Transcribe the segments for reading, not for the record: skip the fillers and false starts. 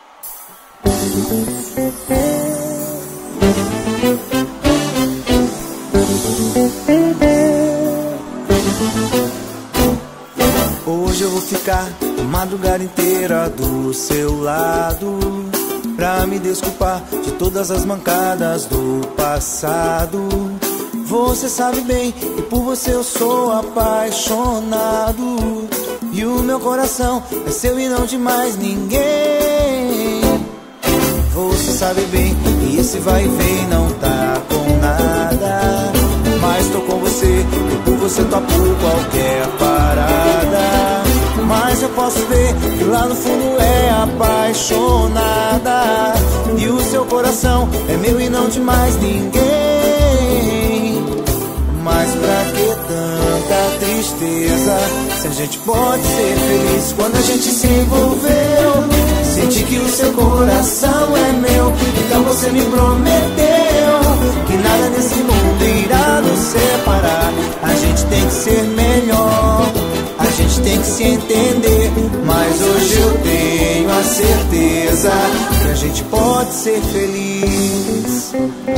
Hoje eu vou ficar a madrugada inteira do seu lado, pra me desculpar de todas as mancadas do passado. Você sabe bem que por você eu sou apaixonado, e o meu coração é seu e não de mais ninguém. Você sabe bem que esse vai e vem não tá com nada, mas tô com você e por você topo qualquer parada. Mas eu posso ver que lá no fundo é apaixonada, e o seu coração é meu e não de mais ninguém. Mas pra que tanta tristeza, se a gente pode ser feliz quando a gente se envolveu? Senti que o seu coração é meu, então você me prometeu que nada nesse mundo irá nos separar. A gente tem que ser melhor, a gente tem que se entender. Mas hoje eu tenho a certeza que a gente pode ser feliz.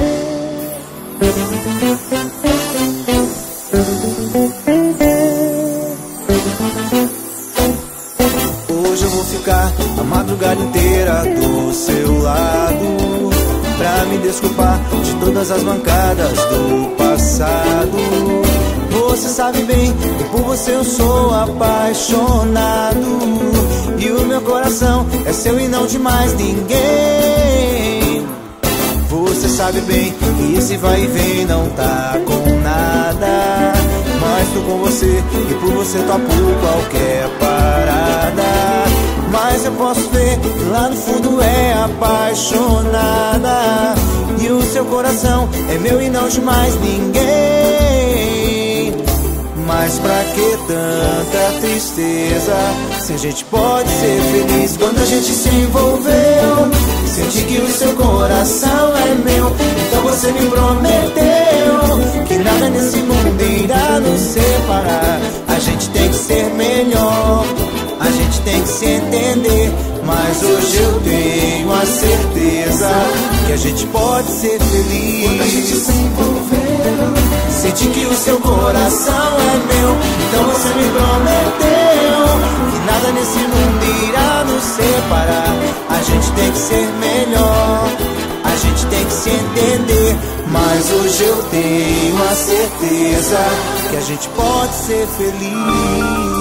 Hoje eu vou ficar a madrugada inteira do seu lado, pra me desculpar de todas as mancadas do passado. Você sabe bem que por você eu sou apaixonado, e o meu coração é seu e não de mais ninguém. Você sabe bem que esse vai e vem não tá com nada, mas tô com você e por você topo qualquer parada. Mas eu posso ver que lá no fundo é apaixonada, e o seu coração é meu e não de mais ninguém. Mas pra que tanta tristeza, se a gente pode ser feliz quando a gente se envolveu? Senti que o seu coração é meu, então você me prometeu que nada nesse mundo irá nos separar. A gente tem que ser melhor, a gente tem que se entender. Mas hoje eu tenho a certeza que a gente pode ser feliz quando a gente se envolveu. Senti que o seu coração é meu, então você me prometeu que nada nesse mundo irá nos separar. A gente tem que ser melhor, a gente tem que se entender. Mas hoje eu tenho a certeza que a gente pode ser feliz.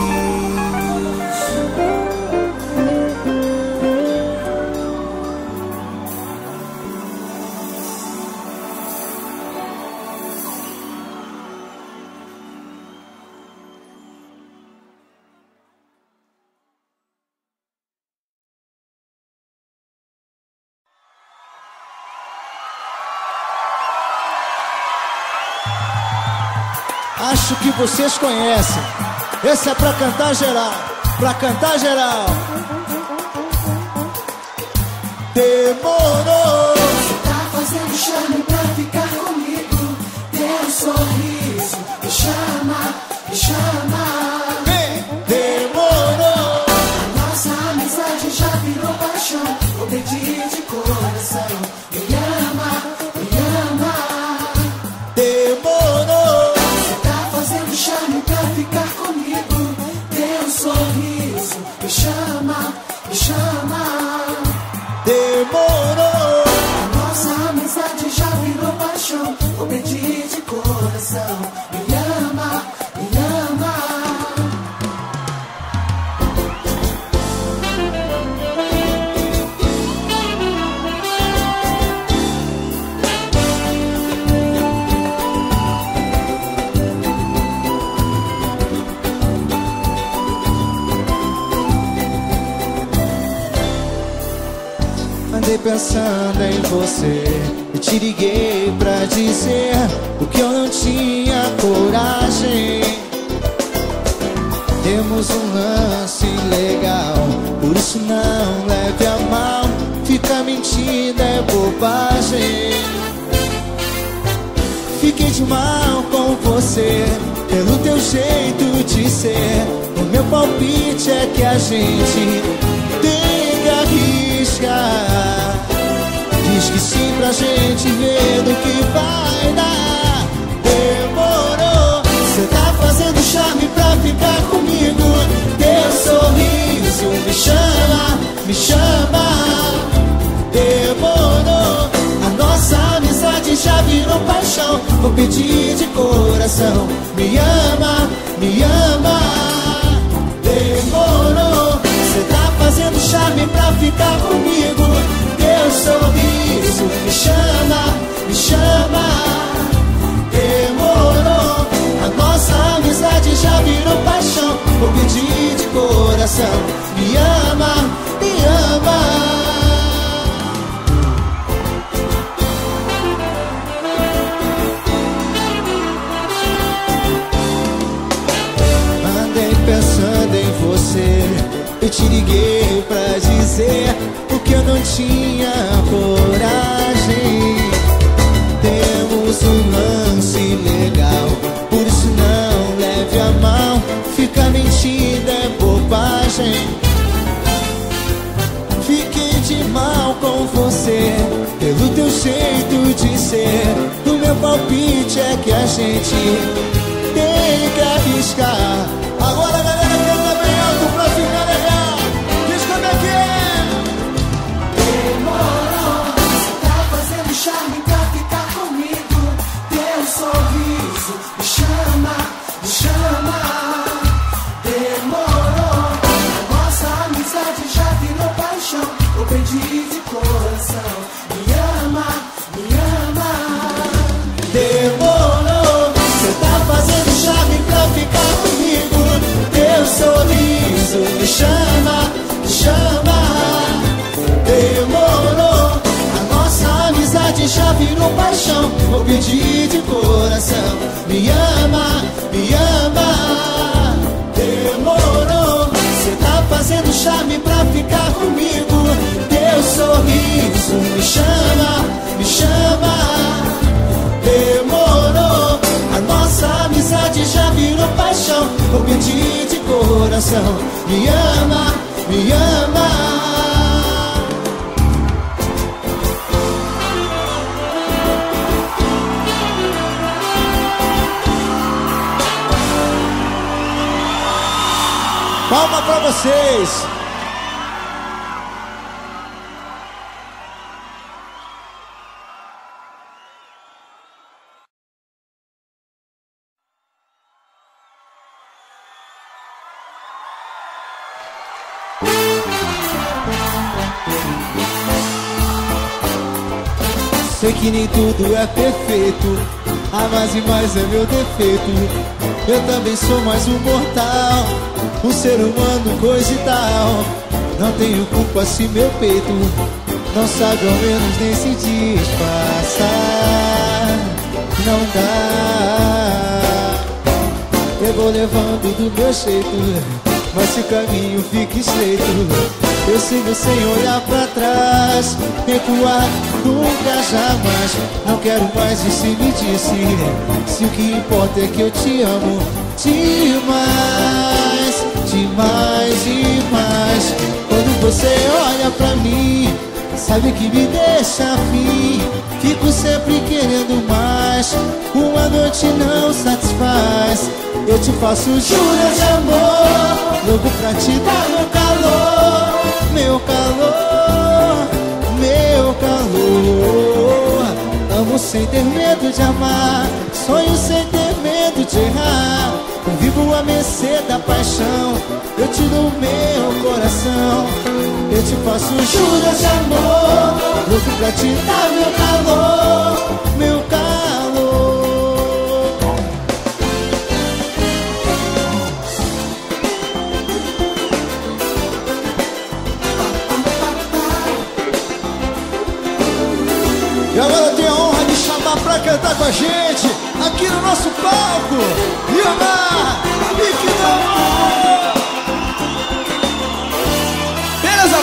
Acho que vocês conhecem. Esse é pra cantar geral, pra cantar geral. Demorou. Você tá fazendo charme pra ficar comigo. Teu sorriso me chama, me chama. Demorou. A nossa amizade já virou paixão. Vou pedir de coração. Me ama, me ama. Demorou. Chame pra ficar comigo. Teu sorriso me chama, me chama. Demorou. A nossa amizade já virou paixão. Vou pedir de coração. Me ama, me ama. Andei pensando em você e te liguei pra dizer o que eu não tinha coragem. Temos um lance legal, por isso não leve a mal. Ficar mentindo é bobagem. Fiquei de mal com você pelo teu jeito de ser. O meu palpite é que a gente tem que rir. arriscar. Diz que sim pra gente ver do que vai dar. Demorou, cê tá fazendo charme pra ficar comigo. Teu sorriso me chama, me chama. Demorou, a nossa amizade já virou paixão. Vou pedir de coração, me ama, me ama. Demorou, cê tá fazendo charme pra ficar comigo. Teu sorriso me chama, me chama. Demorou, a nossa amizade já virou paixão. Vou pedir de coração, me ama, me ama. Pensando em você, eu te liguei pra dizer o que eu não tinha coragem. Temos um lance legal, por isso não leve a mal. Ficar mentindo é bobagem. Fiquei de mal com você, pelo teu jeito de ser. O meu palpite é que a gente tem que arriscar. Agora a galera canta bem alto pra ficar legal. Diz como é que é. Demorou, cê tá fazendo charme pra ficar comigo. Teu sorriso me chama, me chama. Demorou, a nossa amizade já virou paixão. Vou pedir de coração, me ama, me ama. Demorou, cê tá fazendo charme pra ficar comigo. Teu sorriso me chama, me chama. Demorou, a nossa amizade já virou paixão. Vou pedir de coração, me ama, me ama. Demorou, cê tá fazendo charme pra ficar comigo. Teu sorriso me chama, me chama. Demorou, a nossa amizade já virou paixão. Vou pedir de coração, me ama, me ama. Palma pra vocês. Sei que nem tudo é perfeito, a mais e mais é meu defeito. Eu também sou mais um mortal, um ser humano, coisa e tal. Não tenho culpa se meu peito não sabe ao menos nem se disfarçar. Não dá, eu vou levando do meu jeito, mas se o caminho fica estreito, eu sigo sem olhar pra trás. Recuar nunca, jamais. Não quero mais isso, me disse. Se o que importa é que eu te amo demais, demais, demais. Quando você olha pra mim, sabe que me deixa afim. Fico sempre querendo mais, uma noite não satisfaz. Eu te faço juras de amor, louco pra te dar meu calor. Meu calor, meu calor. Amo sem ter medo de amar, sonho sem ter medo de errar. Eu vivo a mercê da paixão, eu te dou meu coração. Eu te faço juras de amor, louco pra te dar meu calor. Meu calor. E agora eu tenho a honra de chamar pra cantar com a gente aqui no nosso palco Yamar Liquidão. Beleza,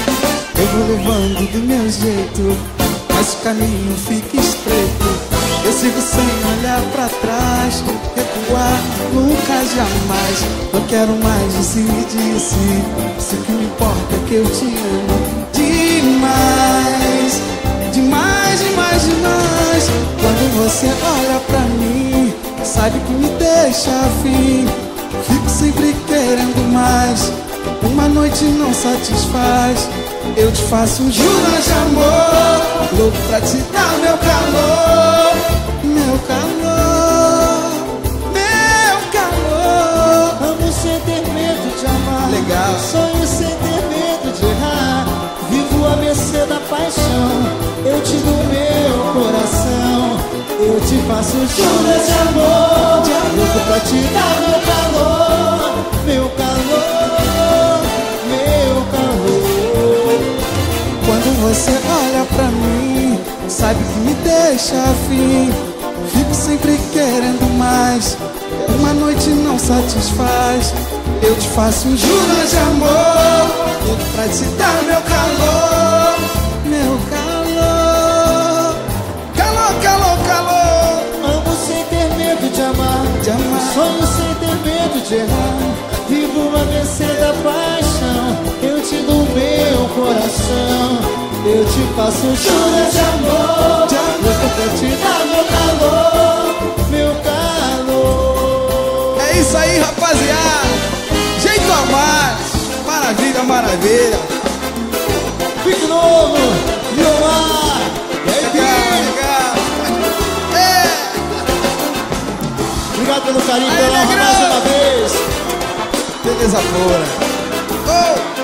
pô? Eu vou levando do meu jeito, mas o caminho fica estreito. Eu sigo sem olhar pra trás. Recuar nunca, jamais. Eu quero mais, disse e disse. Isso que me importa é que eu te amo demais. Demais, demais, demais. Quando você olha pra mim, sabe que me deixa afim. Fico sempre querendo mais. Uma noite não satisfaz. Eu te faço juras de amor, louco pra te dar meu calor. Meu calor, meu calor. Amo sem ter medo de amar. Legal. Sonho sem ter medo de errar. Vivo à mercê da paixão. Eu te dou meu coração. Eu te faço juras de amor, louco pra te dar meu calor. Meu calor, meu calor. Quando você olha pra mim, sabe que me deixa afim. Fico sempre querendo mais. Uma noite não satisfaz. Eu te faço juras de amor, louco pra te dar meu calor. Meu calor. Calor, calor, calor. Amo sem ter medo de amar. Sonho sem ter medo de errar. Vivo a mercê da paixão. Eu te dou meu coração. Eu te faço juras de amor, louco pra te dar meu calor. Meu calor. É isso aí, rapaziada. Jeito a mais. Maravilha, maravilha. Pique novo, Liomar. E aí, Legal, Pique? legal. É. Obrigado pelo carinho, Aí, pela honra negrão. mais uma vez. Beleza pura. Oh.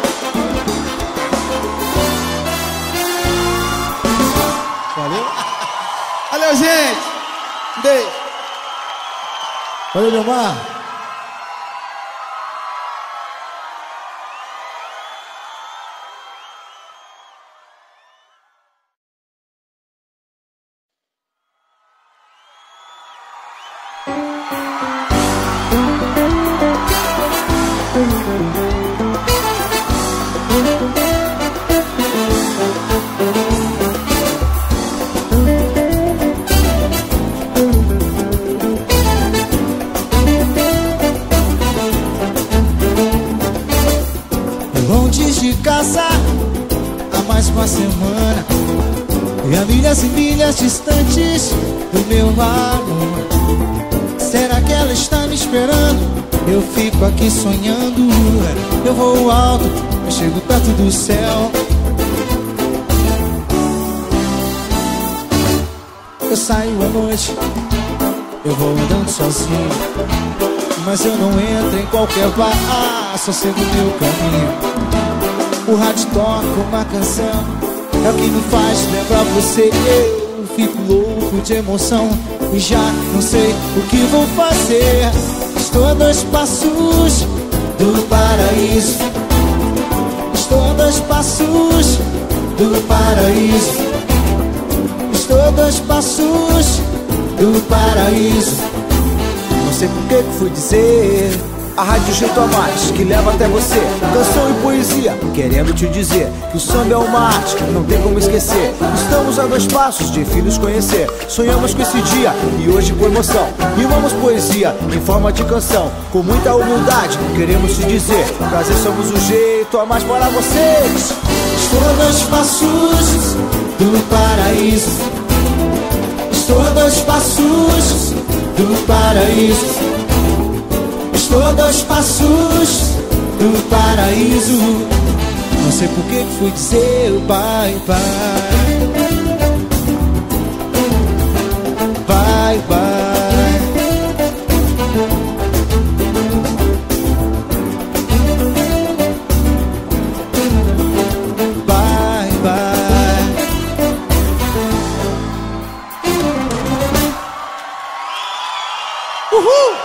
Valeu. Valeu, gente. Um beijo. Valeu, Liomar. Longe de casa há mais uma semana, e a milhas e milhas distantes do meu amor. Será que ela está me esperando? Eu fico aqui sonhando. Eu vou alto, eu chego perto do céu. Eu saio à noite, eu vou andando sozinho, mas eu não entro em qualquer bar, só sigo meu caminho. O rádio toca uma canção, é o que me faz lembrar você. Eu fico louco de emoção e já não sei o que vou fazer. Estou a 2 passos do paraíso. Estou a 2 passos do paraíso. Estou a 2 passos do paraíso. Não sei por que fui dizer. A rádio Jeito a Mais, que leva até você canção e poesia, querendo te dizer que o samba é uma arte, não tem como esquecer. Estamos a 2 passos de filhos conhecer. Sonhamos com esse dia e hoje com emoção rimamos poesia em forma de canção. Com muita humildade queremos te dizer, prazer, somos o Jeito a Mais para vocês. Estou a 2 passos do paraíso. Estou a 2 passos do paraíso. Estou a 2 passos do paraíso. Não sei por que fui dizer bye bye. Bye bye. Bye bye. Uhul!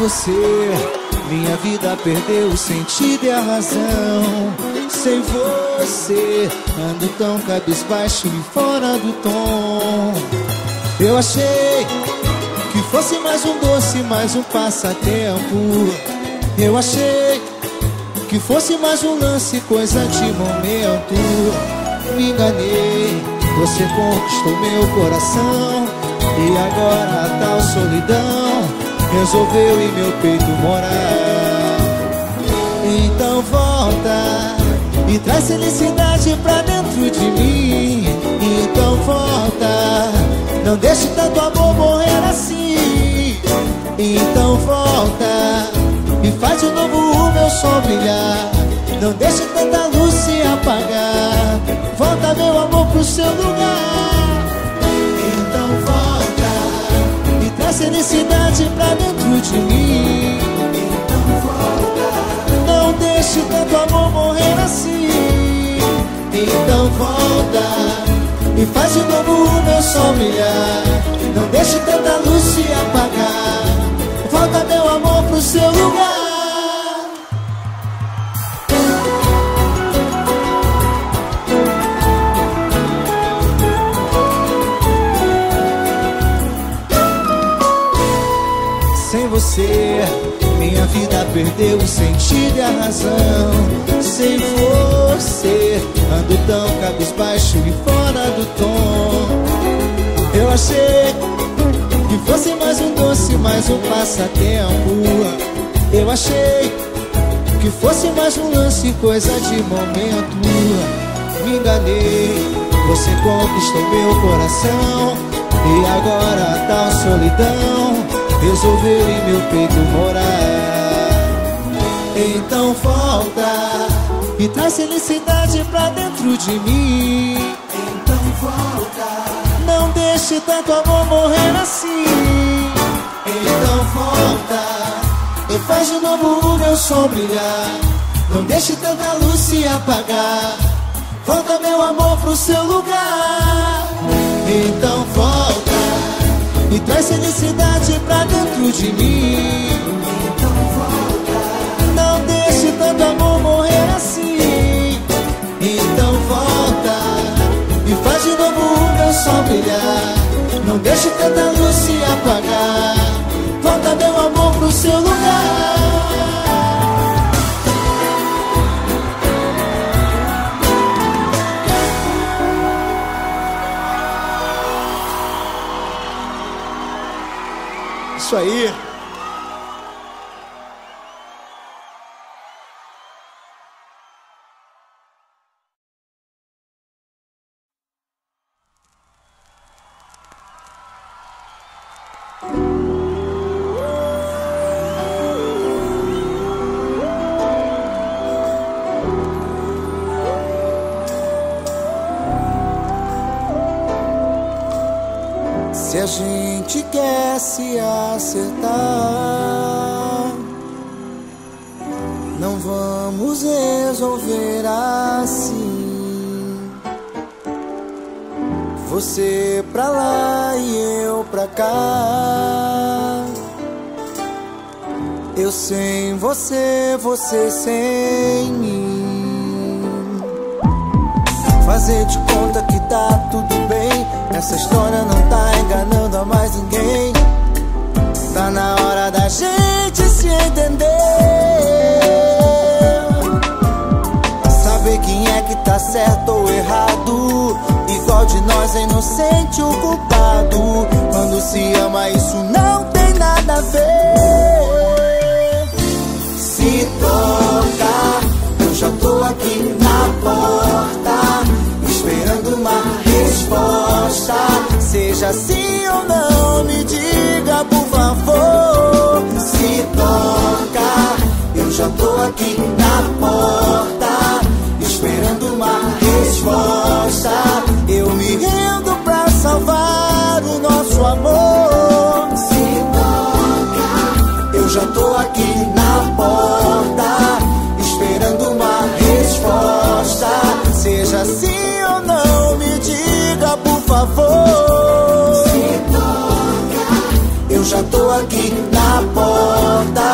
você, minha vida perdeu o sentido e a razão. Sem você, ando tão cabisbaixo e fora do tom. Eu achei que fosse mais um doce, mais um passatempo. Eu achei que fosse mais um lance, coisa de momento. Me enganei, você conquistou meu coração. E agora a tal solidão resolveu em meu peito morar. Então volta e traz felicidade pra dentro de mim. Então volta, não deixe tanto amor morrer assim. Então volta e faz de novo o meu sol brilhar. Não deixe tanta luz se apagar. Volta, meu amor, pro seu lugar. Então volta e traz felicidade pra dentro de mim. Então volta, não deixe tanto amor morrer assim. Então volta e faz de novo o meu sol brilhar. Não deixe tanta luz se apagar. Volta, meu amor, pro seu lugar. Sem você, minha vida perdeu o sentido e a razão. Sem você, ando tão cabisbaixo e fora do tom. Eu achei que fosse mais um doce, mais um passatempo. Eu achei que fosse mais um lance, coisa de momento. Me enganei, você conquistou meu coração. E agora a tal solidão resolveu em meu peito morar. Então volta e traz felicidade pra dentro de mim. Então volta, não deixe tanto amor morrer assim. Então volta e faz de novo o meu sol brilhar. Não deixe tanta luz se apagar. Volta, meu amor, pro seu lugar. Então volta e traz felicidade pra dentro de mim. Então volta, não deixe tanto amor morrer assim. Então volta e faz de novo o meu sol brilhar. Não deixe tanta luz se apagar. Volta, meu amor, pro seu lugar. Isso aí. Se a gente quer se acertar, não vamos resolver assim. Você pra lá e eu pra cá. Eu sem você, você sem mim. Fazer de conta que tá tudo bem. Essa história não tá enganando a mais ninguém. Tá na hora da gente se entender. Saber quem é que tá certo ou errado. Igual de nós é inocente o culpado. Quando se ama isso não tem nada a ver. Se toca, eu já tô aqui na porta, esperando uma resposta. Seja sim ou não, me diga por favor. Se toca, eu já tô aqui na porta, esperando uma resposta. Eu me rendo pra salvar o nosso amor. Se toca, eu já tô aqui na porta, esperando uma resposta. Seja sim ou não, me diga por favor. Se toca, eu já tô aqui na porta,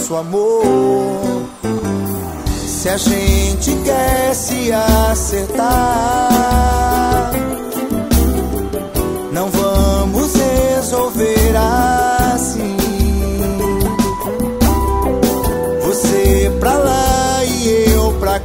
nosso amor. Se a gente quer se acertar, não vamos resolver assim. Você pra lá e eu pra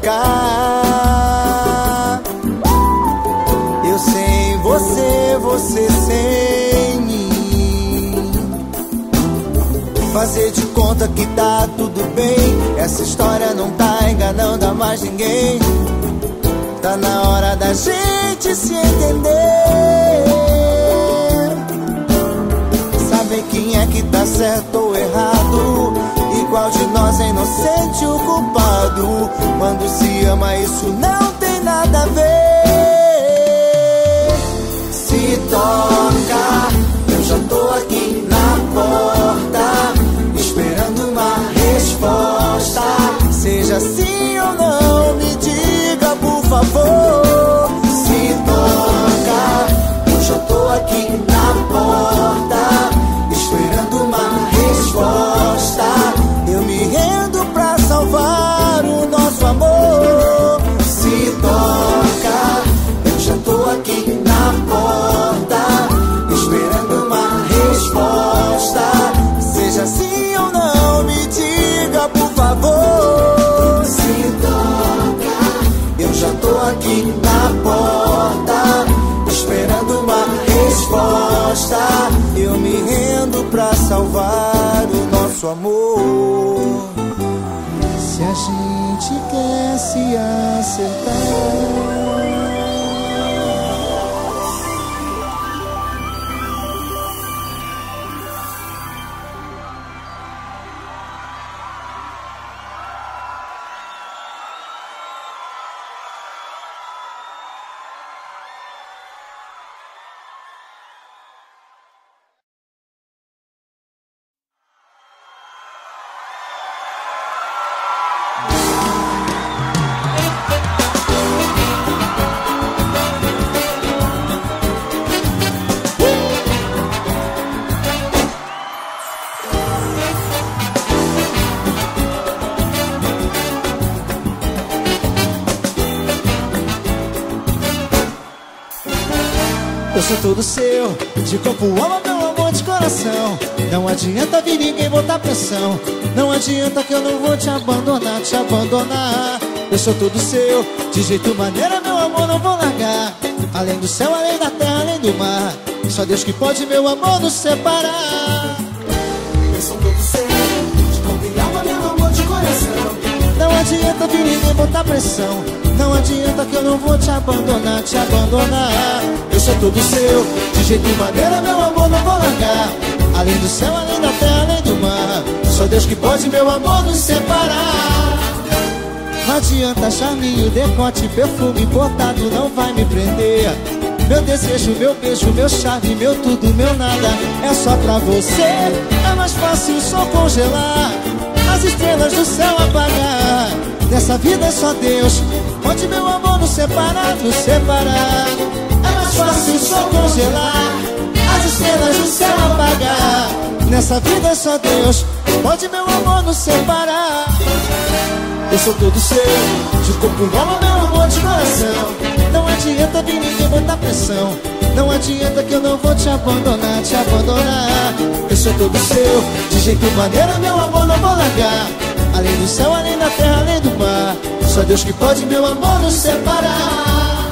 cá. Eu sem você, você sem mim. Fazer de conta que tá tudo bem. Essa história não tá enganando a mais ninguém. Tá na hora da gente se entender. Saber quem é que tá certo ou errado, e qual de nós é inocente ou culpado. Quando se ama isso não tem nada a ver. Se toca, eu já tô aqui na porta, esperando uma resposta. Seja sim ou não, me diga por favor. Se toca, eu já tô aqui na porta, esperando uma resposta. Eu me rendo pra salvar o nosso amor. Se toca, eu já tô aqui na porta, esperando uma resposta. Seja sim ou não, me diga por favor. Se toca, eu já tô aqui na porta, esperando uma resposta. Eu me rendo pra salvar o nosso amor. Se a gente quer se acertar, eu sou todo seu, de corpo, alma, meu amor, de coração. Não adianta vir ninguém botar pressão, não adianta que eu não vou te abandonar, te abandonar. Eu sou todo seu, de jeito maneira, meu amor, não vou largar. Além do céu, além da terra, além do mar, só Deus que pode, meu amor, nos separar. Eu sou todo seu, de corpo e alma, meu amor, de coração. Não adianta vir ninguém botar pressão, não adianta que eu não vou te abandonar, te abandonar. Eu sou todo seu, de jeito e maneira, meu amor, não vou largar. Além do céu, além da terra, além do mar, só Deus que pode, meu amor, nos separar. Não adianta charminho, decote, perfume importado, não vai me prender. Meu desejo, meu beijo, meu charme, meu tudo, meu nada, é só pra você. É mais fácil só congelar, as estrelas do céu apagar. Nessa vida é só Deus pode, meu amor, nos separar, nos separar. É mais fácil só congelar, as estrelas do céu apagar. Nessa vida é só Deus pode, meu amor, nos separar. Eu sou todo seu, de corpo, alma, meu amor, de coração. Não adianta vir ninguém botar pressão, não adianta que eu não vou te abandonar, te abandonar. Eu sou todo seu, de jeito e maneira, meu amor, não vou largar. Além do céu, além da terra, além do mar, só Deus que pode, meu amor, nos separar.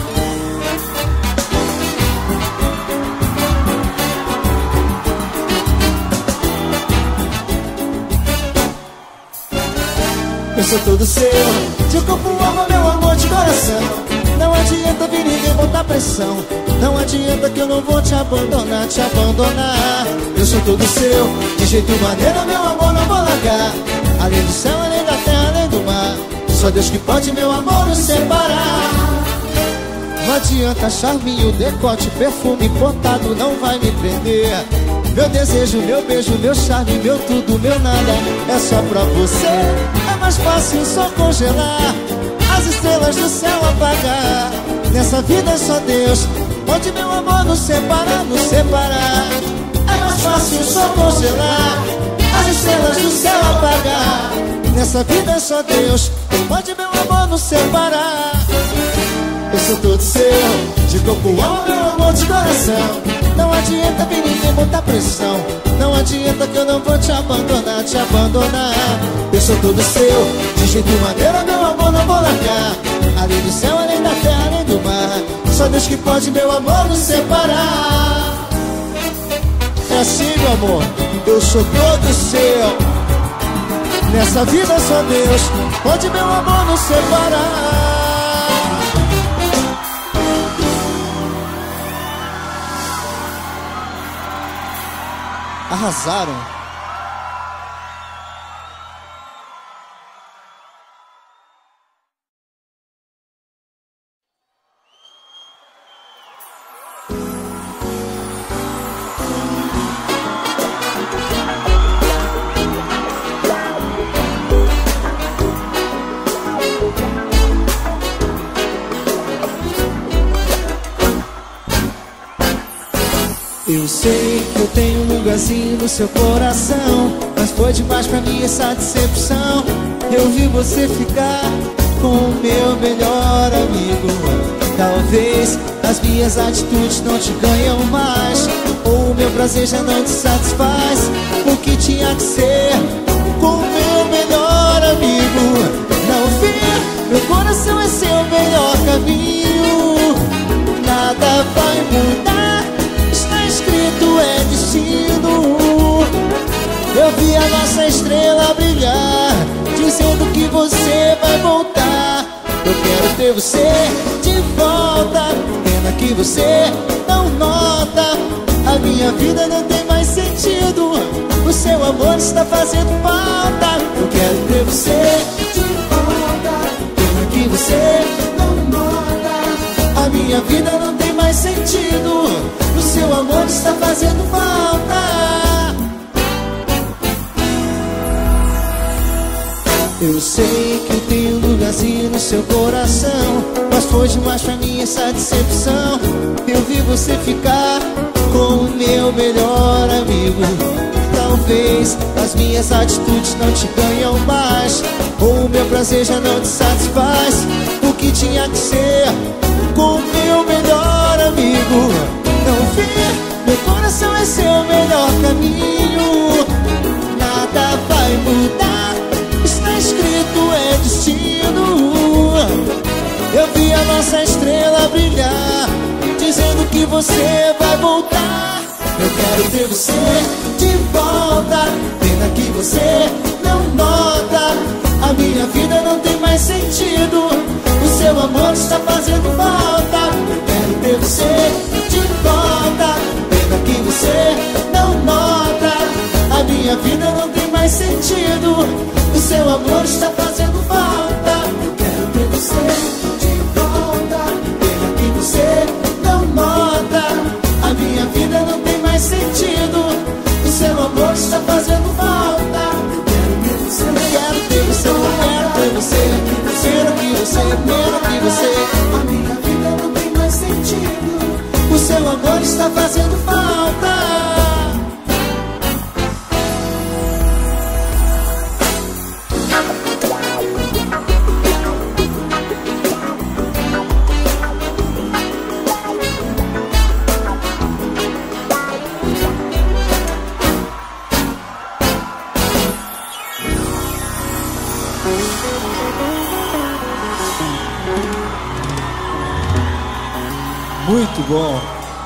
Eu sou todo seu, de corpo, alma, meu amor, de coração. Não adianta vir ninguém botar pressão, não adianta que eu não vou te abandonar, te abandonar. Eu sou todo seu, de jeito e maneira, meu amor, não vou largar. Além do céu, além da terra, além do mar, só Deus que pode, meu amor, nos separar. Não adianta charminho, decote, perfume importado, não vai me prender. Meu desejo, meu beijo, meu charme, meu tudo, meu nada, é só pra você. É mais fácil só congelar, as estrelas do céu apagar. Nessa vida é só Deus pode, meu amor, nos separar, nos separar. É mais fácil só congelar, as estrelas do céu apagar. Nessa vida só Deus pode meu amor nos separar. Eu sou todo seu, de corpo, alma, meu amor de coração. Não adianta vir ninguém botar pressão. Não adianta que eu não vou te abandonar, te abandonar. Eu sou todo seu, de jeito e maneira, meu amor, não vou largar. Além do céu, além da terra, além do mar, só Deus que pode meu amor nos separar. É assim, meu amor, eu sou todo seu. Nessa vida só Deus pode meu amor nos separar. Arrasaram. Eu sei que eu tenho um lugarzinho no seu coração, mas foi demais pra mim essa decepção. Eu vi você ficar com o meu melhor amigo. Talvez as minhas atitudes não te ganham mais, ou o meu prazer já não te satisfaz. O que tinha que ser com o meu melhor amigo. Não vi, meu coração é seu melhor caminho. Nada vai mudar, está escrito, é destino. Eu vi a nossa estrela brilhar, dizendo que você vai voltar. Eu quero ter você de volta, pena que você não nota. A minha vida não tem mais sentido, o seu amor está fazendo falta. Eu quero ter você de volta, pena que você não nota. A minha vida não tem mais sentido, o seu amor está fazendo falta. Eu sei que eu tenho um lugarzinho no seu coração, mas foi demais pra mim essa decepção. Eu vi você ficar com o meu melhor amigo. Talvez as minhas atitudes não te ganham mais, ou o meu prazer já não te satisfaz. O que tinha que ser com o meu melhor amigo. Não vi, meu coração é seu melhor caminho. Nada vai mudar, está escrito, é destino. Eu vi a nossa estrela brilhar, dizendo que você vai voltar. Eu quero ter você de volta, pena que você não nota. A minha vida não tem mais sentido, o seu amor está fazendo falta. Eu quero ter você de volta, pena que você não nota. A minha vida não tem mais sentido, o seu amor está fazendo falta. Eu quero ter você de volta, pena que você não nota. A minha vida não tem mais sentido, o seu amor está fazendo falta. Eu quero ter você, eu quero ter você, eu quero ter você. Pena que você, pena que você. A minha vida não tem mais sentido, o seu amor está fazendo falta. Muito bom.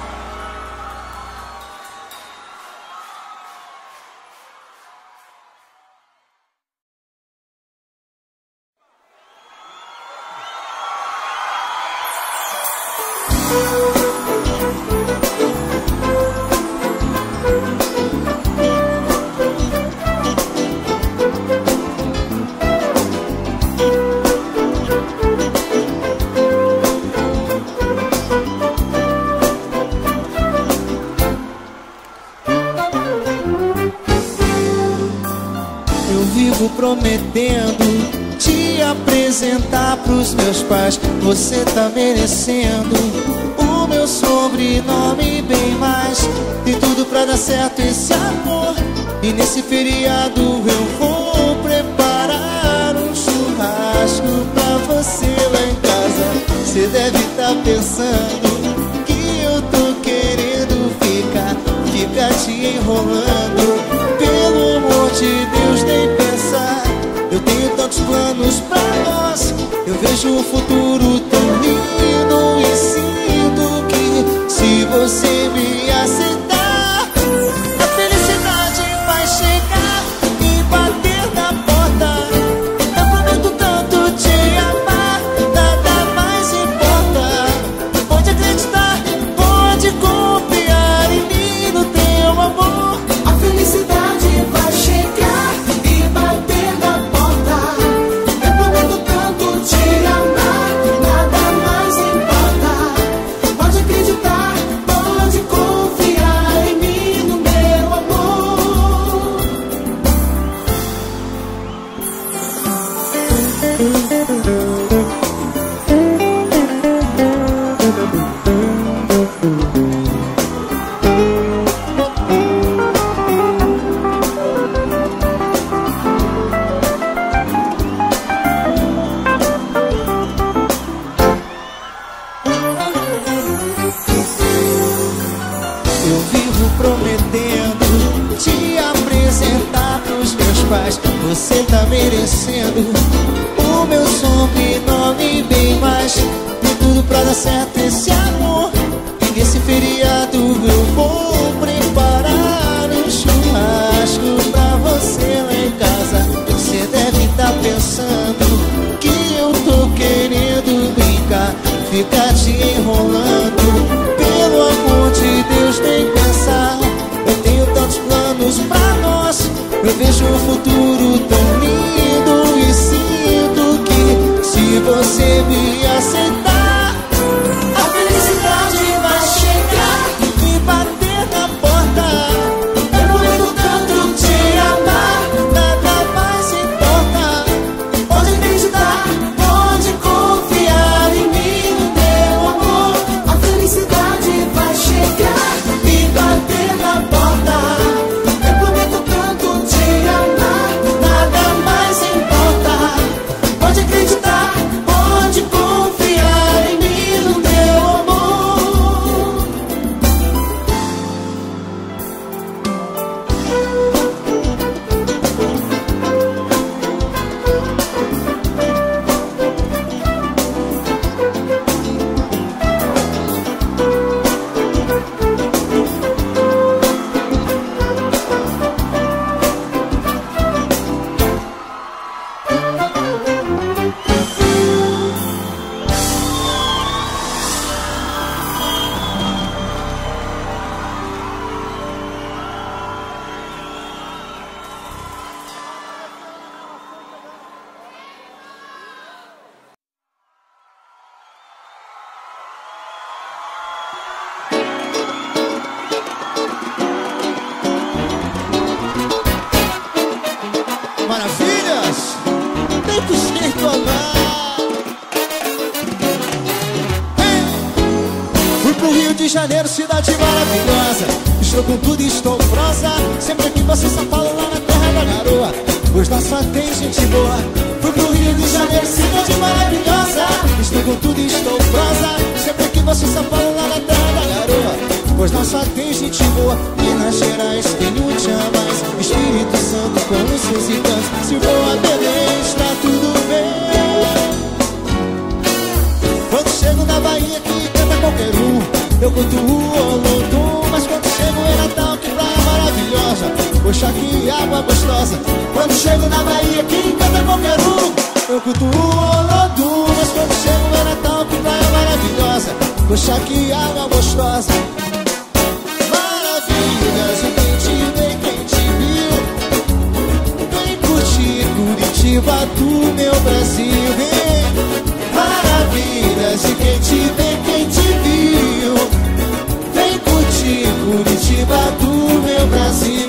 Prometendo te apresentar pros meus pais. Você tá merecendo o meu sobrenome bem mais. Tem tudo pra dar certo esse amor, e nesse feriado eu vou preparar pensando que eu tô querendo fica te enrolando. Pelo amor de Deus, nem pensar. Eu tenho tantos planos pra nós. Eu vejo um futuro tão lindo e sinto que se você me aceitar, a felicidade vai chegar e bater na porta. Eu prometo tanto te amar, nada mais importa. Pode acreditar, pode confiar em mim, no teu amor. A felicidade vai chegar e bater na porta. Eu prometo tanto te amar, nada mais importa. Pode acreditar, pode confiar em mim, no meu amor. Eu vivo prometendo te apresentar pros meus pais. Você tá merecendo o meu sobrenome e bem mais. Tem tudo pra dar certo esse amor. E nesse feriado eu vou preparar um churrasco pra você lá em casa. Você deve tá pensando que eu tô querendo brincar, ficar te enrolando. Pelo amor de Deus, nem pensar. Eu tenho tantos planos pra nós. Eu vejo um futuro tão lindo e sinto que se você me aceitar, A felicidade vai chegar e bater na porta. Eu prometo tanto te amar, Nada mais importa. pode acreditar, pode confiar em mim, no teu amor. A felicidade vai chegar e bater na porta. Eu prometo tanto te amar, nada mais importa. Pode acreditar, pode confiar em mim, no teu amor. Maravilhas! Tem que jeito amar. Fui pro Rio de Janeiro, cidade maravilhosa. Estou com tudo e estou prosa. Sempre que você São Paulo, lá na terra da garoa, pois lá só tem gente boa. Fui pro Rio de Janeiro, cidade maravilhosa. Estou com tudo e estou prosa. Sempre que você São Paulo, lá na terra da garoa, pois lá só tem gente boa. Minas Gerais tem um tchan mais. Espírito Santo com os seus encantos. Se vou a Belém, está tudo bem. Quando chego na Bahia, que canta qualquer um, eu curto o Olodum. Mas quando chego em Natal, que praia maravilhosa, poxa, que água gostosa. Quando chego na Bahia, que canta qualquer um, eu curto o Olodum. Mas quando chego em Natal, que praia maravilhosa, poxa, que água gostosa. Maravilhas, e quem te vê, quem te viu, vem curtir Curitiba do meu Brasil. Vem. Maravilhas, e quem te vê, quem te viu, vem curtir Curitiba do meu Brasil.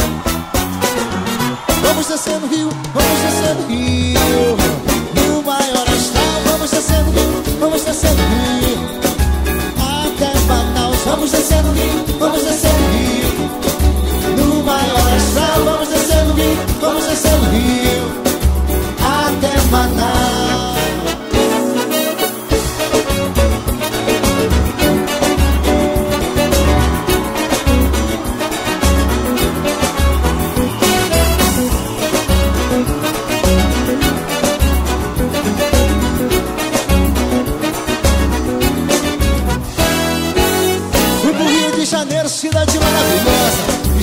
Vamos descer no Rio, vamos descer no Rio, Rio maior astral. Vamos descer no Rio, vamos descer no Rio, até Manaus. Vamos descer no Rio, vamos descer no Rio, no maior astral. Vamos descer no Rio, vamos descer no Rio, até Manaus.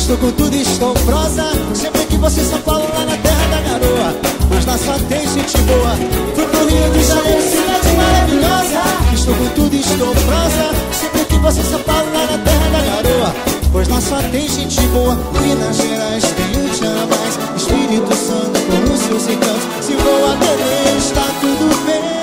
Estou com tudo e estou prosa. Sempre que você São Paulo, lá na terra da garoa. Mas lá só tem gente boa. Fui pro Rio de Janeiro, cidade maravilhosa. Estou com tudo e estou prosa. Sempre que você São Paulo, lá na terra da garoa. Pois lá só tem gente boa. Minas Gerais tem o Tchan mais. Espírito Santo com os seus encantos. Se vou a Belém, está tudo bem.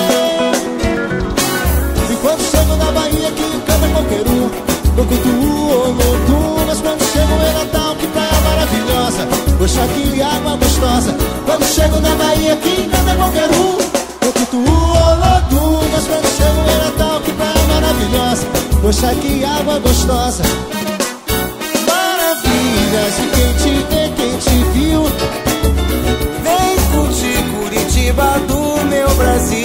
E quando chego na Bahia, que encanta qualquer um, Bocutu ou Lodum. Mas quando chego em Natal, que praia maravilhosa. Poxa, que água gostosa. Quando chego na Bahia, que encanta qualquer um, Bocutu ou Lodum. Mas quando chego em Natal, que praia maravilhosa. Poxa, que água gostosa. Maravilhas, e quem te vê, quem te viu, vem curtir Curitiba do meu Brasil.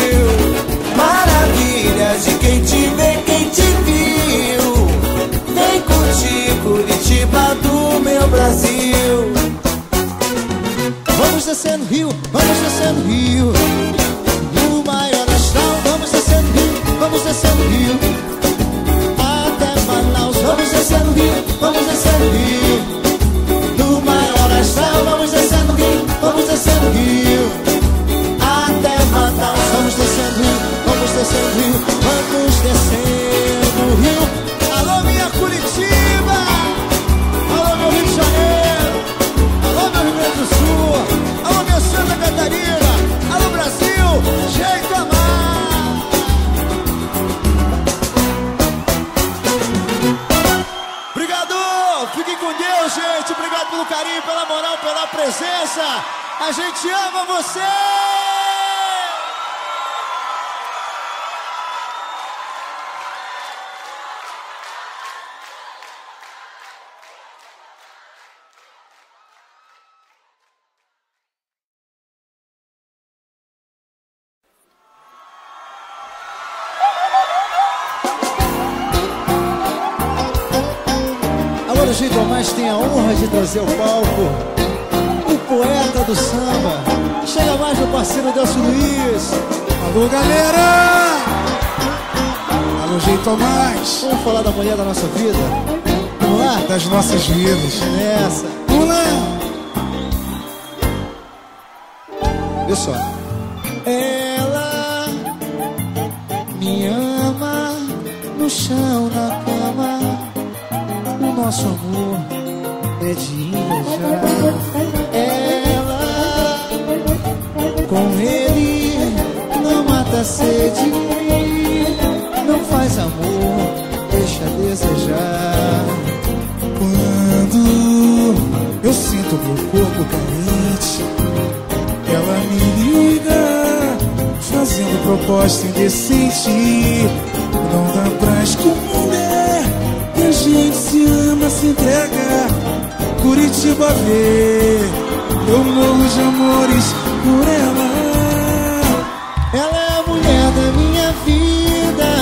Maravilhas de quem te vê, quem te viu, vem curtir Curitiba do meu Brasil. Vamos descendo Rio, vamos descendo Rio, no maior astral. Vamos descendo Rio, vamos descendo Rio, até Manaus. Vamos descendo Rio, vamos descendo Rio, no maior astral. Vamos descendo Rio, vamos descendo Rio, até Manaus. Vamos descendo Rio, vamos descendo Rio, vamos descendo Rio. Alô, minha Curitiba! Alô, meu Rio de Janeiro! Alô, meu Rio Grande do Sul! Alô, meu Santa Catarina! Alô, Brasil! Jeito amar! Obrigado! Fiquem com Deus, gente! Obrigado pelo carinho, pela moral, pela presença! A gente ama você! Agora o Jeito Mais tem a honra de trazer ao palco o poeta do samba. Chega mais, meu parceiro Delcio Luiz. Alô, galera! Alô, Jeito Mais. Vamos falar da mulher da nossa vida? Vamos lá? Das nossas vidas. Nessa. Vamos lá! Olha só. Ela me ama no chão, na cama. O nosso amor é de invejar. Ela com ele não mata a sede, não faz amor, deixa a desejar. Quando eu sinto meu corpo carente, ela me liga, fazendo proposta indecente. Não dá pra esconder que a gente se ama, se entrega. Curitiba vê, eu morro de amores por ela. Ela é a mulher da minha vida,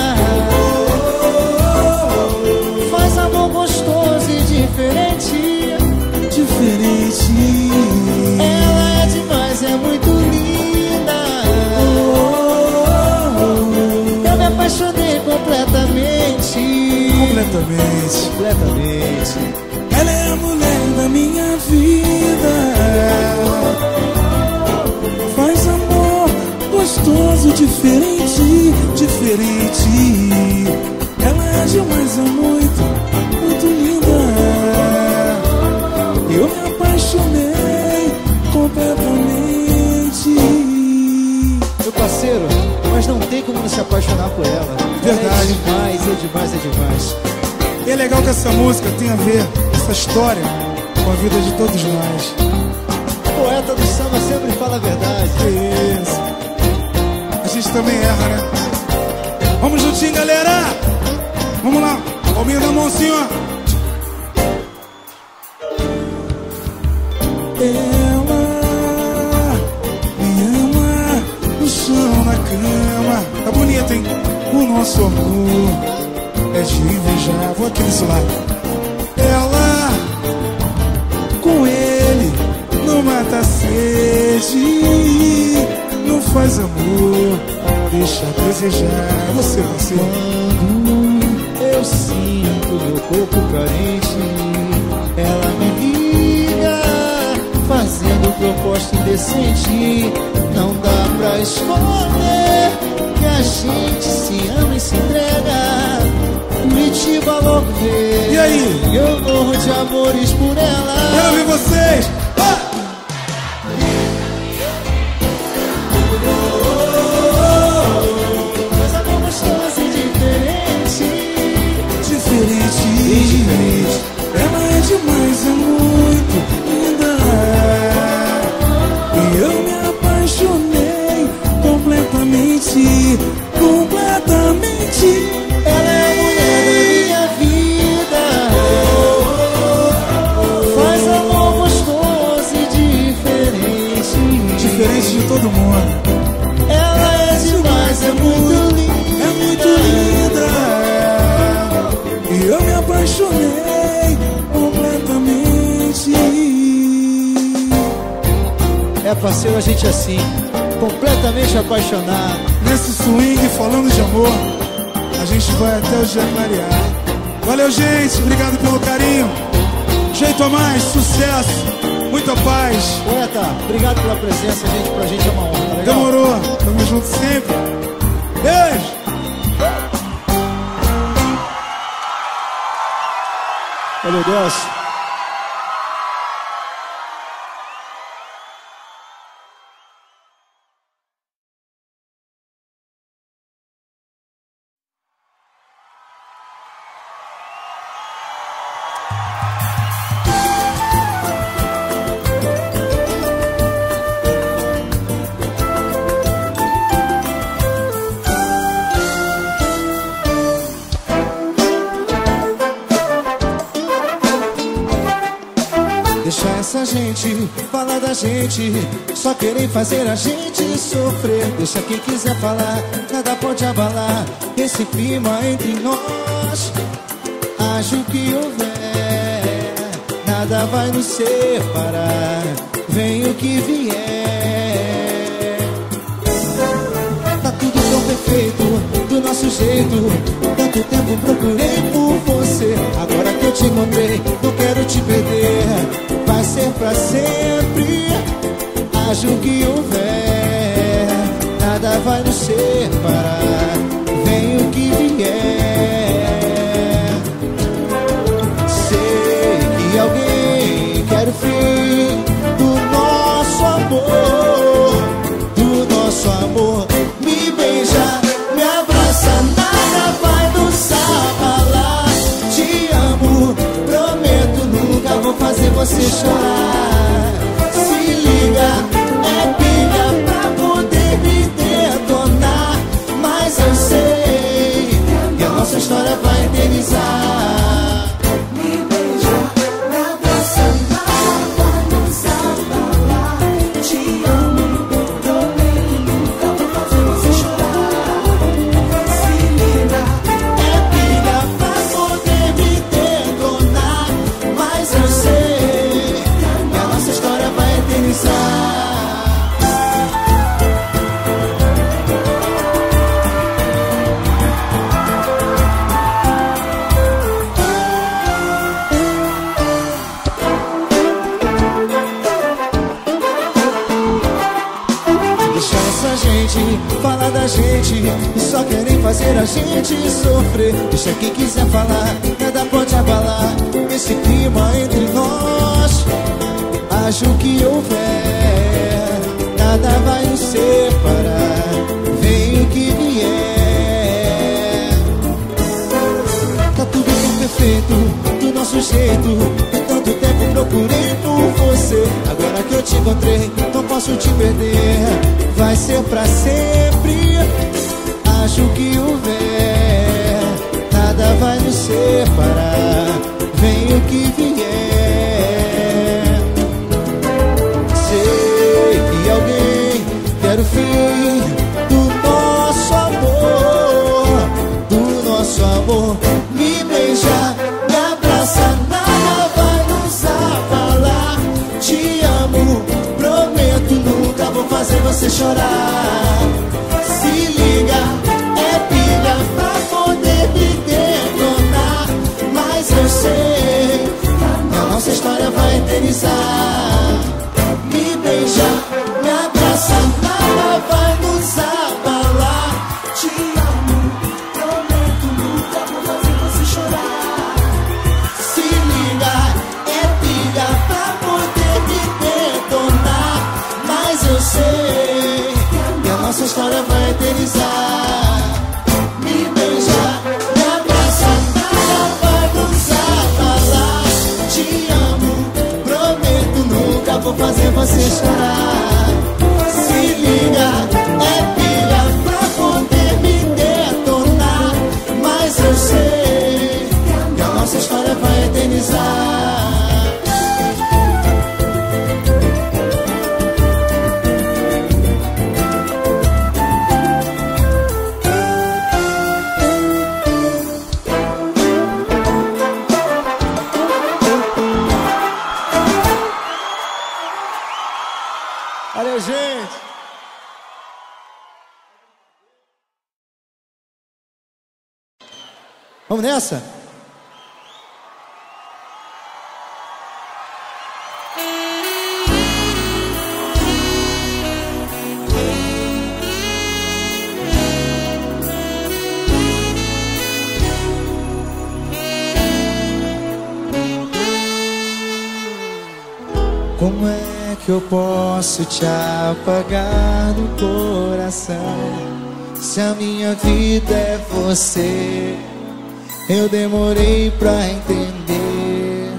faz amor gostoso e diferente. Diferente. Ela é demais, é muito linda. Eu me apaixonei completamente. Completamente. Ela é a mulher da minha vida, faz amor gostoso, diferente, diferente. Ela é demais, é muito, muito linda. Eu me apaixonei completamente. Meu parceiro, mas não tem como não se apaixonar por ela. Verdade. Ela é demais, é demais, é demais. E é legal que essa música tem a ver, essa história, com a vida de todos nós. O poeta do samba sempre fala a verdade. Isso. A gente também erra, né? Vamos juntinho, galera! Vamos lá, palminha da mão assim, ó. Ela me ama no chão, na cama. Tá bonito, hein? O nosso amor é de invejar. Vou aqui nesse lado. Ela com ele não mata a sede, não faz amor, deixa a desejar. Você. Quando eu sinto meu corpo carente, proposta indecente. Não dá pra esconder que a gente se ama e se entrega. Curitiba louco ver. E aí? Eu morro de amores por ela. Quero ouvir vocês. Coisa tão gostosa e diferente. Diferente. Ela é demais, é muito linda. E eu me apaixonei completamente. Completamente. Ela é a mulher da minha vida. Faz amor gostoso e diferente. Diferente de todo mundo. Ela é demais, é muito linda. É muito linda. E eu me apaixonei completamente. É parceiro, a gente assim, completamente apaixonado. Nesse swing falando de amor, a gente vai até o dia clarear. Valeu, gente, obrigado pelo carinho. Jeito a mais, sucesso, muita paz. Poeta, obrigado pela presença, gente. Pra gente é uma honra, tá legal? Demorou, tamo junto sempre. Beijo. Valeu, Deus. Deixa essa gente falar da gente, só querem fazer a gente sofrer. Deixa quem quiser falar, nada pode abalar esse clima entre nós. Acho que houver, nada vai nos separar, vem o que vier. Tá tudo tão perfeito, do nosso jeito. Tanto tempo procurei por você, agora que eu te encontrei, não quero te perder. Vai ser pra sempre. Acho que houver, nada vai nos separar, vem o que vier. Sei que alguém quer o fim do nosso amor, do nosso amor. Me beija, me abraça, nada vai nos abalar. Te amo, prometo, nunca vou fazer você chorar. Se liga, é pilha pra poder me detonar. Mas eu sei que a nossa história vai eternizar. Me beija, me abraça, nada vai nos abalar. Te amo, prometo, nunca vou fazer você chorar. Se liga, é pilha pra poder me detonar. Mas eu sei que a nossa história vai eternizar. Deixa essa gente falar da gente, só querem fazer a gente sofrer. Deixa quem quiser falar, nada pode abalar esse clima entre nós. Acho que houver, nada vai nos separar, vem o que vier. Tá tudo tão perfeito, do nosso jeito. Tanto tempo procurei por você, agora que eu te encontrei, não posso te perder. Vai ser pra sempre. Acho que houver, nada vai nos separar, vem o que vier. Sei que alguém quer o fim do nosso amor, do nosso amor. Me beija, me abraça, nada vai nos abalar. Te amo, prometo, nunca vou fazer você chorar. Se liga, é pilha pra poder me detonar. Mas eu sei que a nossa história vai eternizar. Me beija, beija, me abraça, nada vai nos abalar. Te amo, prometo nunca vou fazer você chorar. Se liga, é briga pra poder me detonar. Mas eu sei que a nossa história vai eternizar. Me beija, me abraça, nada vai nos abalar. Te amo, prometo nunca vou fazer você chorar. Se liga, é briga pra poder me detonar. Mas eu sei que a nossa história vai eternizar. Valeu, gente! Vamos nessa? Como é que eu posso te apagar do coração? Se a minha vida é você, eu demorei pra entender.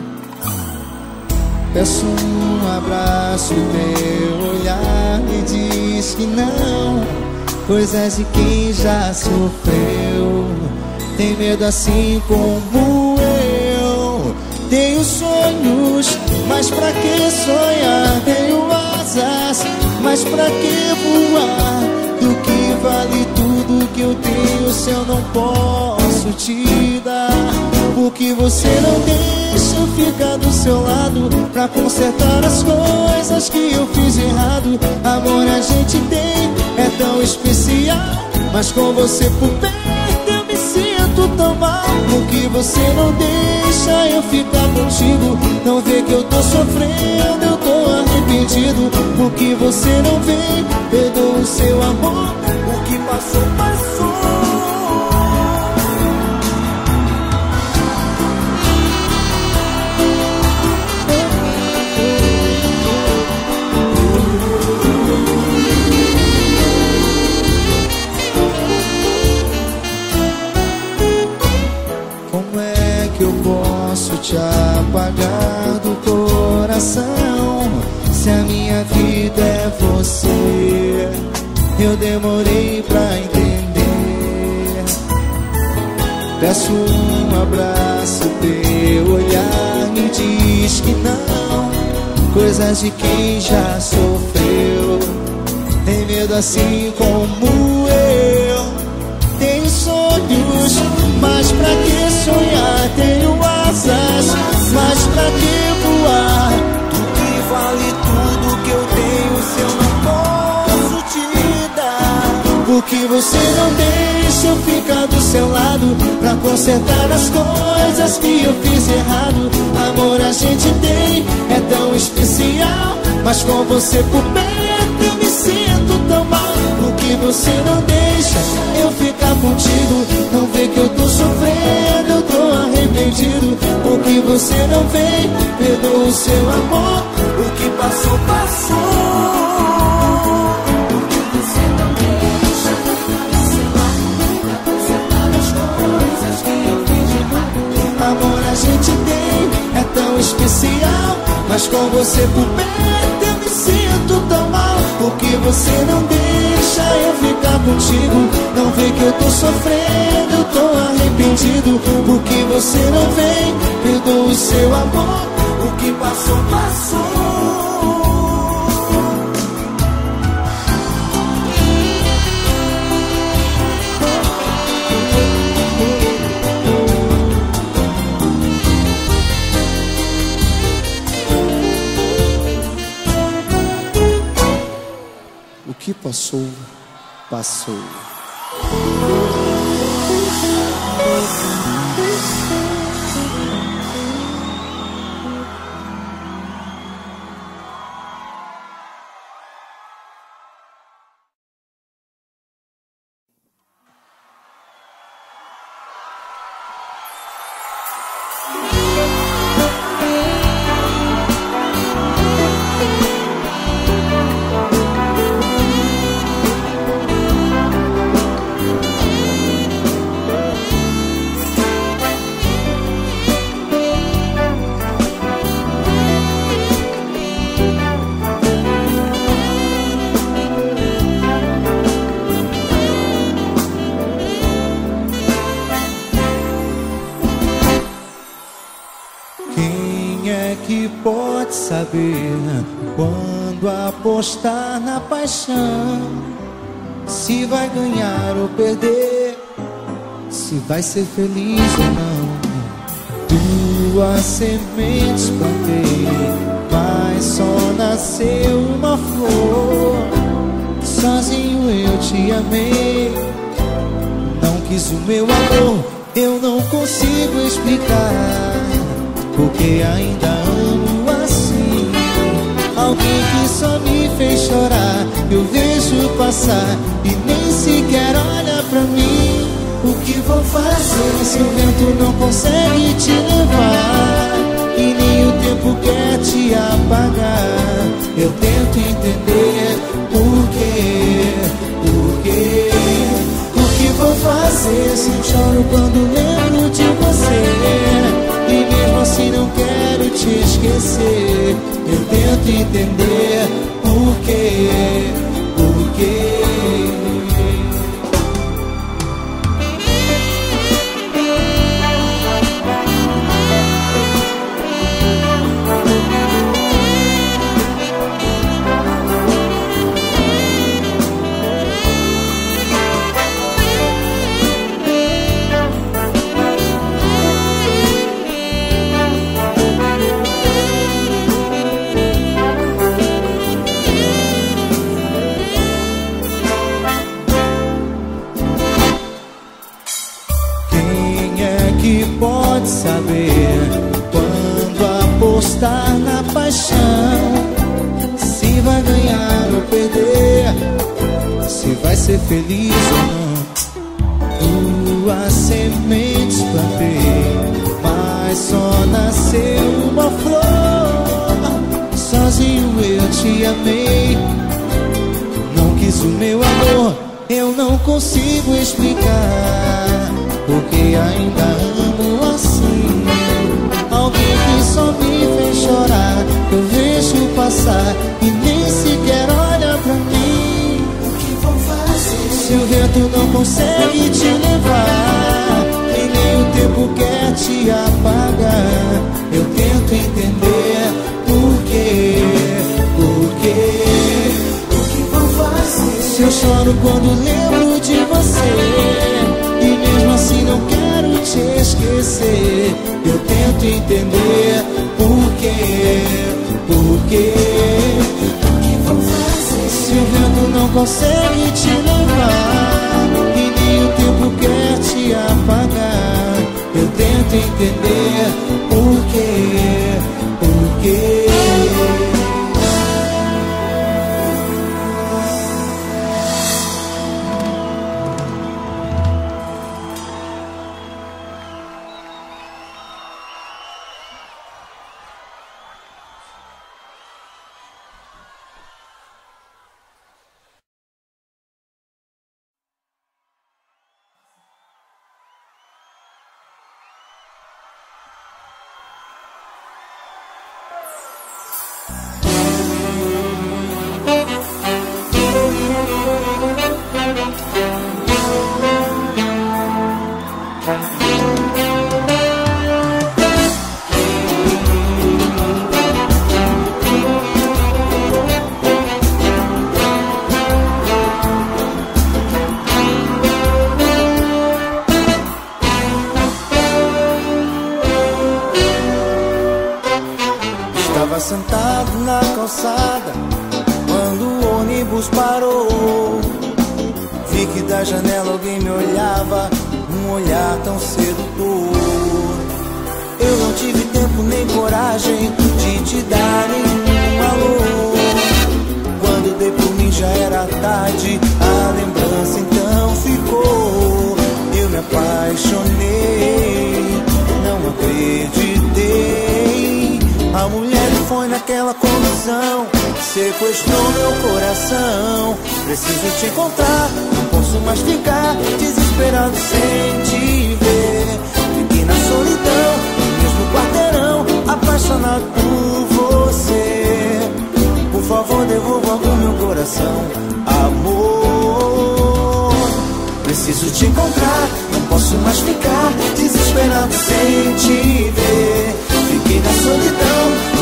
Peço um abraço, teu olhar me diz que não. Coisas de quem já sofreu. Tem medo assim como eu. Tenho sonhos, mas pra que sonhar? Tenho asas, mas pra que voar? Do que vale tudo que eu tenho se eu não posso te dar? Porque você não deixa eu ficar do seu lado pra consertar as coisas que eu fiz errado. Amor a gente tem, é tão especial, mas com você por perto eu me sinto tão mal. Porque você não deixa eu ficar contigo. Não vê que eu tô sofrendo, eu tô arrependido. Porque você não vem, perdoa o seu amor. O que passou, passou. Como é que eu posso te apagar do coração? Se a minha vida é você, eu demorei pra entender. Peço um abraço, teu olhar me diz que não. Coisas de quem já sofreu. Tem medo assim como eu. Tenho sonhos, mas pra que sonhar? Tenho asas, mas pra que voar? Do que vale tudo que eu tenho se eu não posso te dar? Porque você não deixa eu ficar do seu lado pra consertar as coisas que eu fiz errado. Amor a gente tem, é tão especial, mas com você por perto eu me sinto tão mal. Porque você não deixa eu ficar contigo. Não vê que eu tô sofrendo, eu tô arrependido. Porque você não vem, perdoa o seu amor. O que passou, passou. Porque você não deixa eu ficar do seu lado pra consertar as coisas que eu fiz de errado. Amor a gente tem, é tão especial, mas com você por perto eu me sinto tão mal. Porque você não deixa eu ficar contigo. Não vê que eu tô sofrendo, eu tô arrependido. Porque você não vem, perdoa o seu amor. O que passou, passou. O que passou, passou. que pode saber quando apostar na paixão? Se vai ganhar ou perder, se vai ser feliz ou não. Duas sementes plantei, mas só nasceu uma flor. Sozinho eu te amei, não quis o meu amor. Eu não consigo explicar, porque ainda amo assim. Alguém que só me fez chorar, eu vejo passar e nem sequer olha pra mim. O que vou fazer se o vento não consegue te levar e nem o tempo quer te apagar? Eu tento entender por quê, por quê. O que vou fazer se eu choro quando lembro de você e mesmo assim não quero te esquecer? Eu tento entender por quê, por quê. Pode saber quando apostar na paixão, se vai ganhar ou perder, se vai ser feliz ou não. Duas sementes plantei, mas só nasceu uma flor. Sozinho eu te amei, não quis o meu amor. Eu não consigo explicar, porque ainda amo assim. Alguém que só me fez chorar, eu vejo passar e nem sequer olha pra mim. O que vou fazer se o vento não consegue te levar e nem o tempo quer te apagar? Eu tento entender por quê, por quê. O que vou fazer se eu choro quando lembro de você e mesmo assim não quero te esquecer? Eu tento entender por quê, por quê. O que vou fazer se o vento não consegue te levar e nem o tempo quer te apagar? Eu tento entender por quê, por quê. Sentado na calçada quando o ônibus parou, vi que da janela alguém me olhava, um olhar tão sedutor. Eu não tive tempo nem coragem de te dar nenhum alô. Quando dei por mim já era tarde, a lembrança então ficou. Eu me apaixonei, não acreditei. A mulher que foi naquela condução sequestrou meu coração. Preciso te encontrar, não posso mais ficar desesperado sem te ver. Fiquei na solidão, no mesmo quarteirão, apaixonado por você. Por favor, devolva o meu coração, amor. Preciso te encontrar, não posso mais ficar desesperado sem te ver. Fiquei na solidão,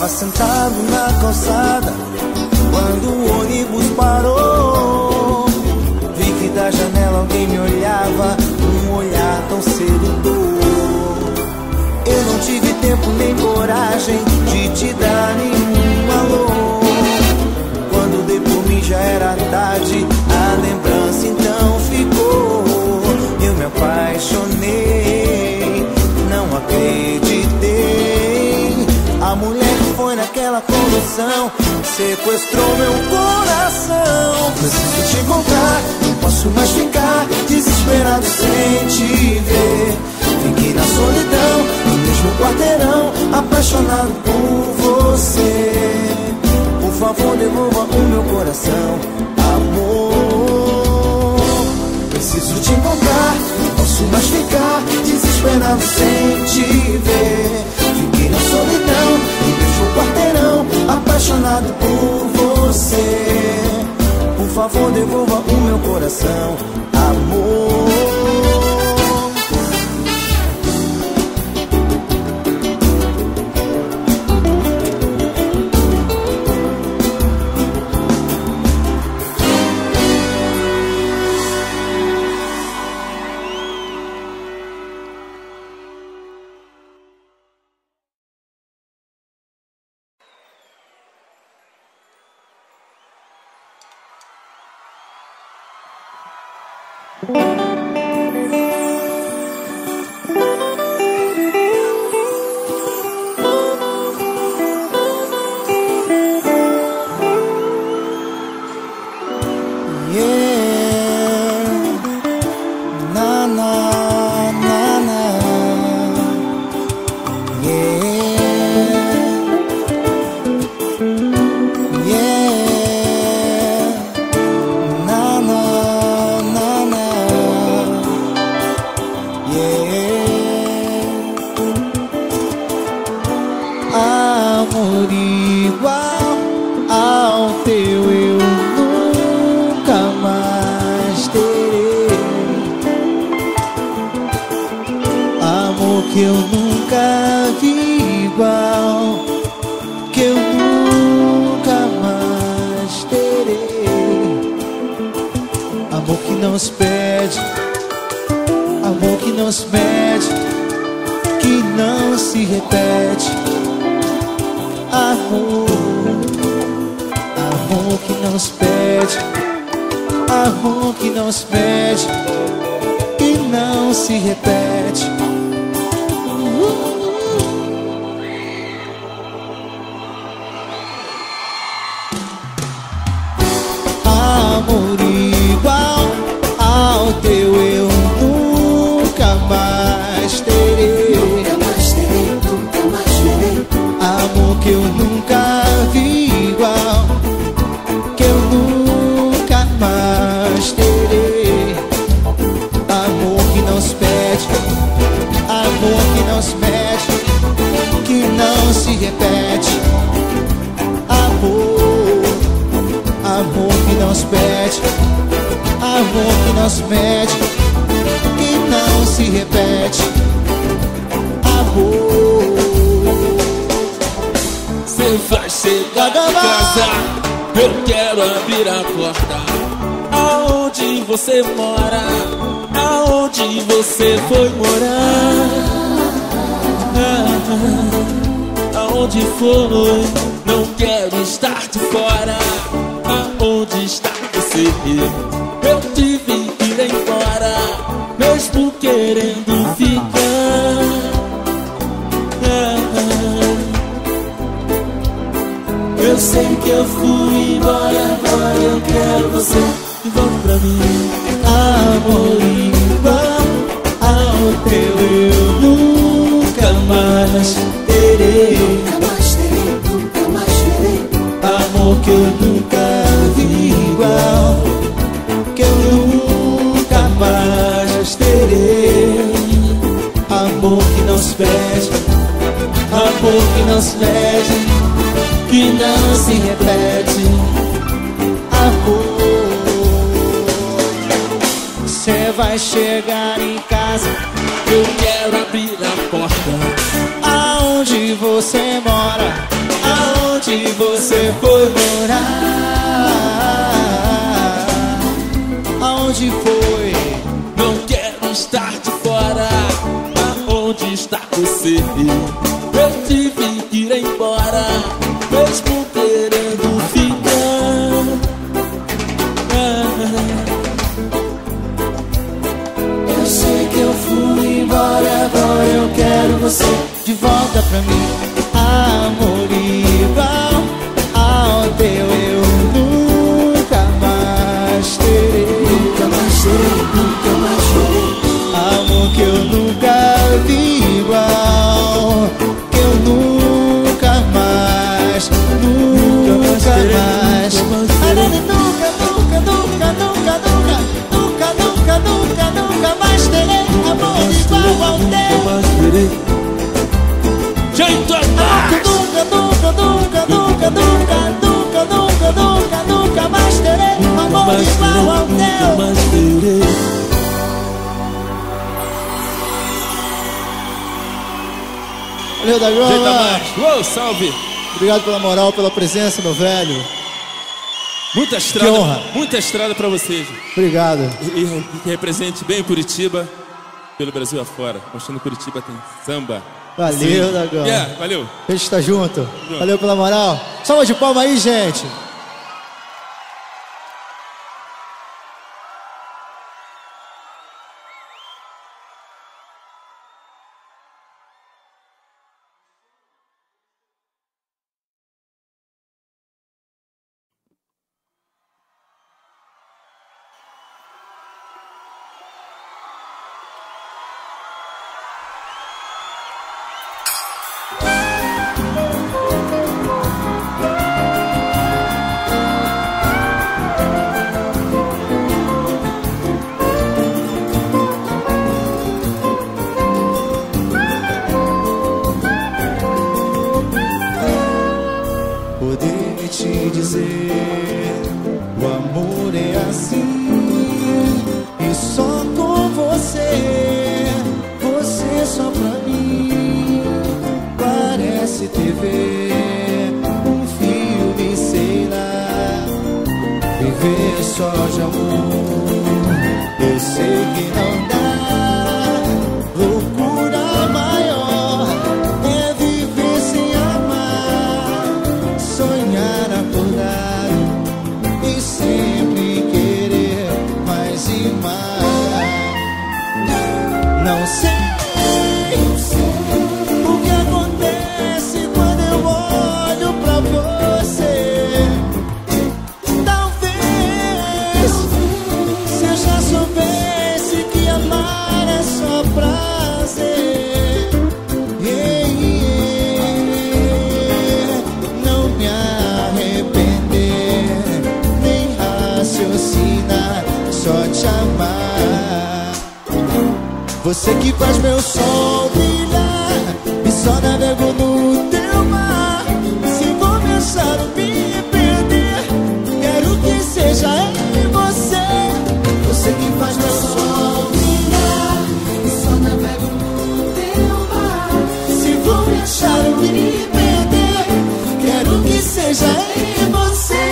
Tava sentado na calçada quando o ônibus parou. Vi que da janela alguém me olhava, um olhar tão sedutor. Eu não tive tempo nem coragem de te dar nenhum alô. Quando dei por mim já era tarde, a lembrança então ficou. Eu me apaixonei, não acreditei. A mulher que foi naquela condução sequestrou meu coração. Preciso te encontrar, não posso mais ficar desesperado sem te ver. Fiquei na solidão, no mesmo quarteirão, apaixonado por você. Por favor, devolva o meu coração, amor. Preciso te encontrar, não posso mais ficar desesperado sem te ver. Fiquei na solidão, no mesmo quarteirão, apaixonado por você. Por favor, devolva o meu coração, amor. Amor igual ao teu eu nunca mais terei. Amor que eu nunca vi igual, que eu nunca mais terei. Amor que não se pede, amor que não se mede, que não se repete. Amor, amor que não se pede, amor que não se mede, que não se repete. Amor igual ao teu eu nunca mais terei. Nunca mais terei, nunca mais terei. Amor que eu nunca vi igual, que eu nunca mais terei. Amor que não se pede, amor que não se mede, que não se repete. Amor, amor que não se pede, amor que não se mede, que não se repete. Amor. Você vai chegar em casa, eu quero abrir a porta. Aonde você mora? Aonde você foi morar? Aonde foi? Não quero estar de fora. Aonde está você? Eu tive que ir embora, mesmo querendo ficar. Eu sei que eu fui embora, agora eu quero você de volta pra mim. Amor igual ao teu eu nunca mais terei. Nunca mais terei, nunca mais terei. Amor que eu nunca vi igual, que eu nunca mais terei. Amor que não se pede, amor que não se mede, que não se repete. Amor, cê vai chegar em casa, Eu quero abrir a porta. aonde você mora, Aonde você foi morar? Aonde foi? Não quero estar de fora. Aonde está você? Eu tive que ir embora, mesmo querendo ficar. Eu sei que eu fui embora, agora eu quero você de volta pra mim. Amor igual ao teu eu nunca mais terei. Nunca mais terei, nunca mais terei. Amor que eu nunca vi igual, que eu nunca mais, nunca mais. Nunca, nunca, nunca, nunca, nunca, nunca, nunca, nunca, nunca mais terei amor igual ao teu. Jeito Nunca, nunca, nunca, nunca, nunca, nunca, nunca, nunca, nunca mais terei amor igual ao teu. Valeu, Dagoma. Jeito mais. Uou, salve. Obrigado pela moral, pela presença, meu velho. Muita estrada pra vocês. Obrigado. E que represente bem Curitiba pelo Brasil afora. Mostrando Curitiba tem samba. Valeu, Dagoma. Yeah, valeu. A gente tá junto. Valeu pela moral. Salva de palma aí, gente. Poder te dizer, o amor é assim, e só com você, você só pra mim. Parece TV, um filme, sei lá, viver só de amor, eu sei que não dá. Loucura maior é viver sem amar, sonhar acordado e sempre querer mais e mais. Não sei o que acontece quando eu olho pra você. Talvez se eu já soubesse que amar é só prazer, não me arrepender, nem raciocinar, só te amar. Você que faz meu sol brilhar e só navego no teu mar. Se vou me achar ou me perder, quero que seja em você. Você que faz meu sol brilhar e só navego no teu mar. Se vou me achar ou me perder, quero que seja em você.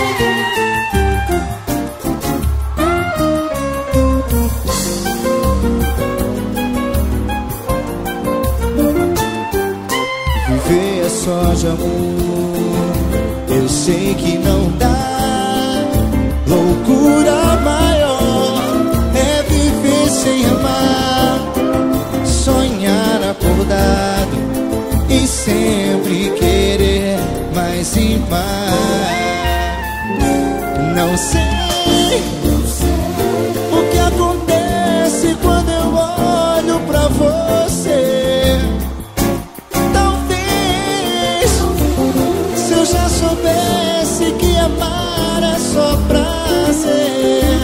Viver é só de amor, eu sei que não dá. Loucura maior é viver sem amar, sonhar acordado e sempre querer mais e mais. Não sei o que acontece quando eu olho pra você. Talvez se eu já soubesse que amar é só prazer,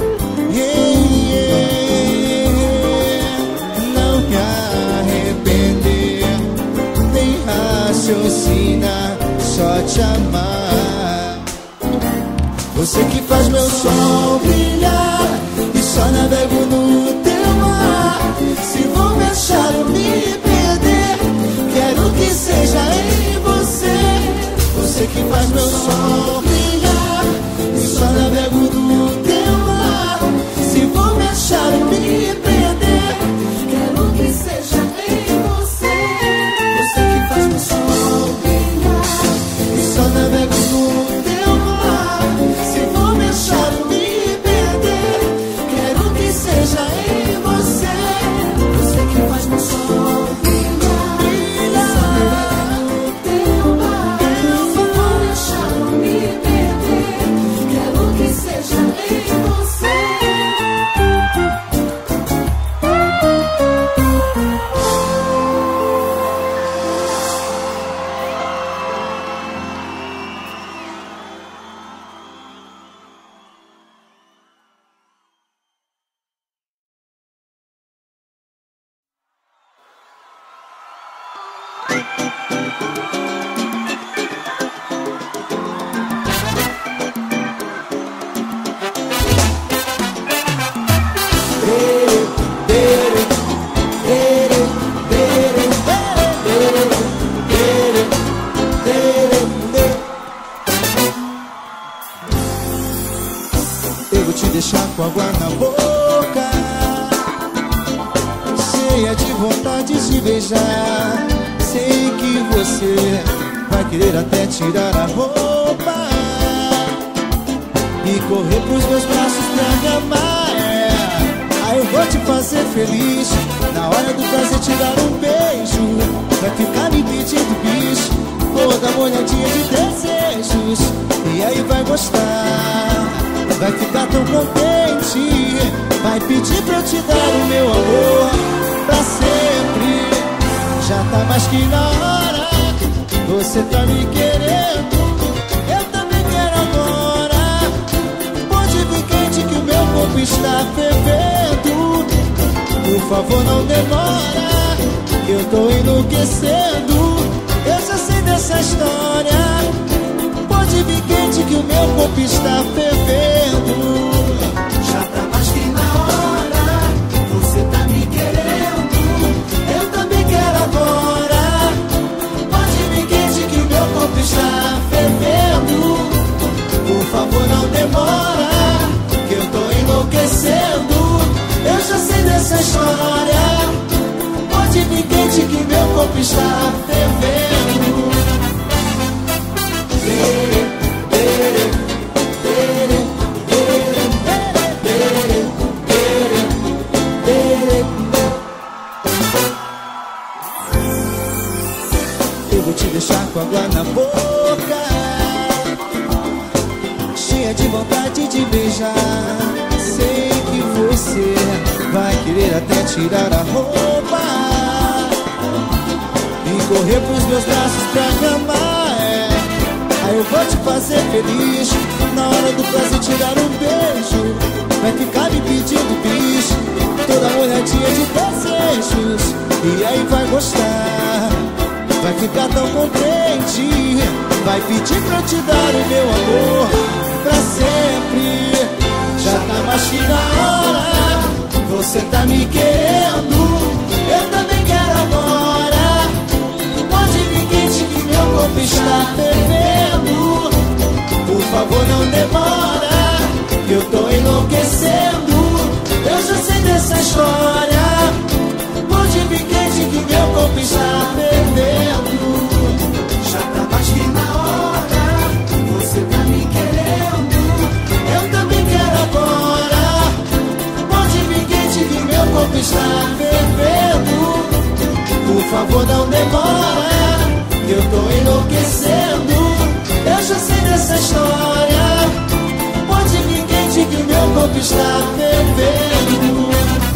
não me arrepender, nem raciocinar, só te amar. Você que faz meu sol brilhar e só navego no teu mar. Se vou me achar ou me perder, quero que seja em você. Você que faz cheia de vontade de beijar. Sei que você vai querer até tirar a roupa e correr pros meus braços pra me amar. Aí eu vou te fazer feliz, na hora do prazer te dar um beijo. Vai ficar me pedindo bicho, toda molhadinha de desejos. E aí vai gostar, vai ficar tão contente. Vai pedir pra eu te dar o meu amor pra sempre. Já tá mais que na hora, você tá me querendo, eu também quero agora. Pode vir quente que o meu corpo está fervendo. Por favor não demora, que eu tô enlouquecendo. Eu já sei dessa história. Pode vir quente que o meu corpo está fervendo. Já tá mais que na hora, você tá me querendo, eu também quero agora. Pode vir quente que o meu corpo está fervendo. Por favor não demora, que eu tô enlouquecendo. Eu já sei dessa história. Pode vir quente que meu corpo está fervendo. Eu vou te deixar com água na boca, cheia de vontade de beijar. Sei que você vai querer até tirar a roupa e correr pros meus braços pra me amar. Aí eu vou te fazer feliz, na hora do prazer te dar um beijo. Vai ficar me pedindo bicho, toda molhadinha de desejos. E aí vai gostar, vai ficar tão contente. Vai pedir pra eu te dar o meu amor pra sempre. Já tá mais que na hora, você tá me querendo, eu também quero agora. Pode vir quente que meu corpo está fervendo. Por favor não demora, que eu tô enlouquecendo. Eu já sei dessa história. Pode vir quente que meu corpo está fervendo. Já tá mais que na hora, você tá me querendo, eu também quero agora. Pode vir quente que meu corpo está fervendo. Por favor não demora, que eu tô enlouquecendo. Eu já sei dessa história. Pode vir quente que meu corpo está fervendo.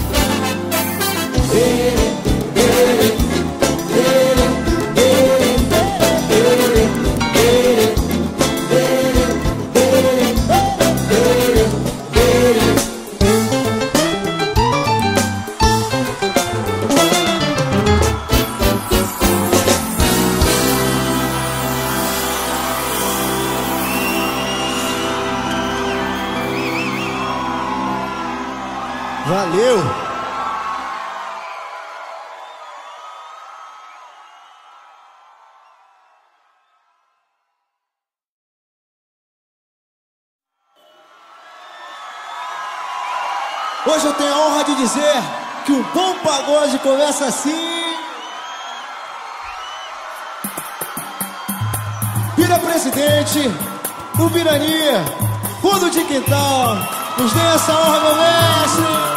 Valeu! Hoje eu tenho a honra de dizer que um bom pagode começa assim. Vira presidente, o Virania, fundo de quintal, nos dê essa honra, meu mestre.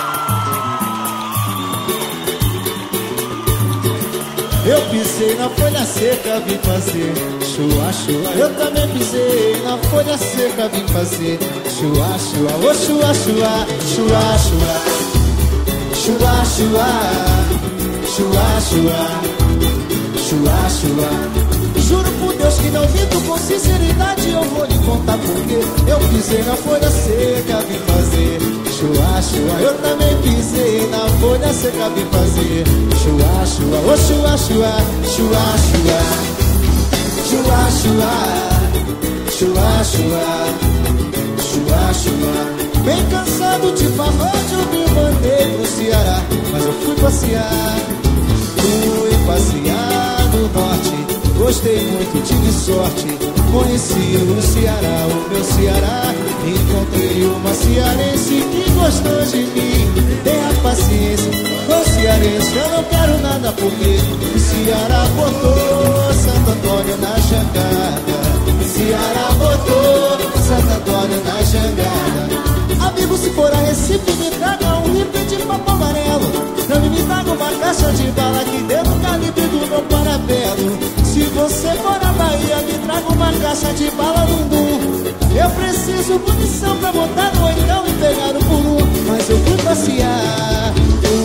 Eu pisei na folha seca, vim fazer chua, chua. Eu também pisei na folha seca, vim fazer chua, chua. Ô chua, chua, chua, chua. Chua, chua. Chua, chua. Chua, chua. Juro por Deus que não minto, com sinceridade eu vou lhe contar porque eu pisei na folha seca, vim fazer chua, chua. Eu também pisei na folha seca, vim fazer chua, chua. Ô chua, chua, chua, chua. Chua, chua. Chua, chua. Chua, chua. Bem cansado de pagode, eu me mandei pro Ceará, mas eu fui passear. Fui passear no norte, gostei muito, tive sorte. Conheci o Ceará, o meu Ceará. Encontrei uma cearense que gostou de mim. Tenha paciência, o cearense cearense eu não quero nada, porque o Ceará botou Santo Antônio na jangada. O Ceará botou Santo Antônio na jangada. Amigo, se for a Recife, me traga um rifle de papo amarelo. Pra mim me traga uma caixa de bala que dê no calibre do meu parabelo. Se você for à Bahia, me traga uma caixa de bala Lundu. Eu preciso munição pra botar no oitão e pegar o puru. Mas eu fui passear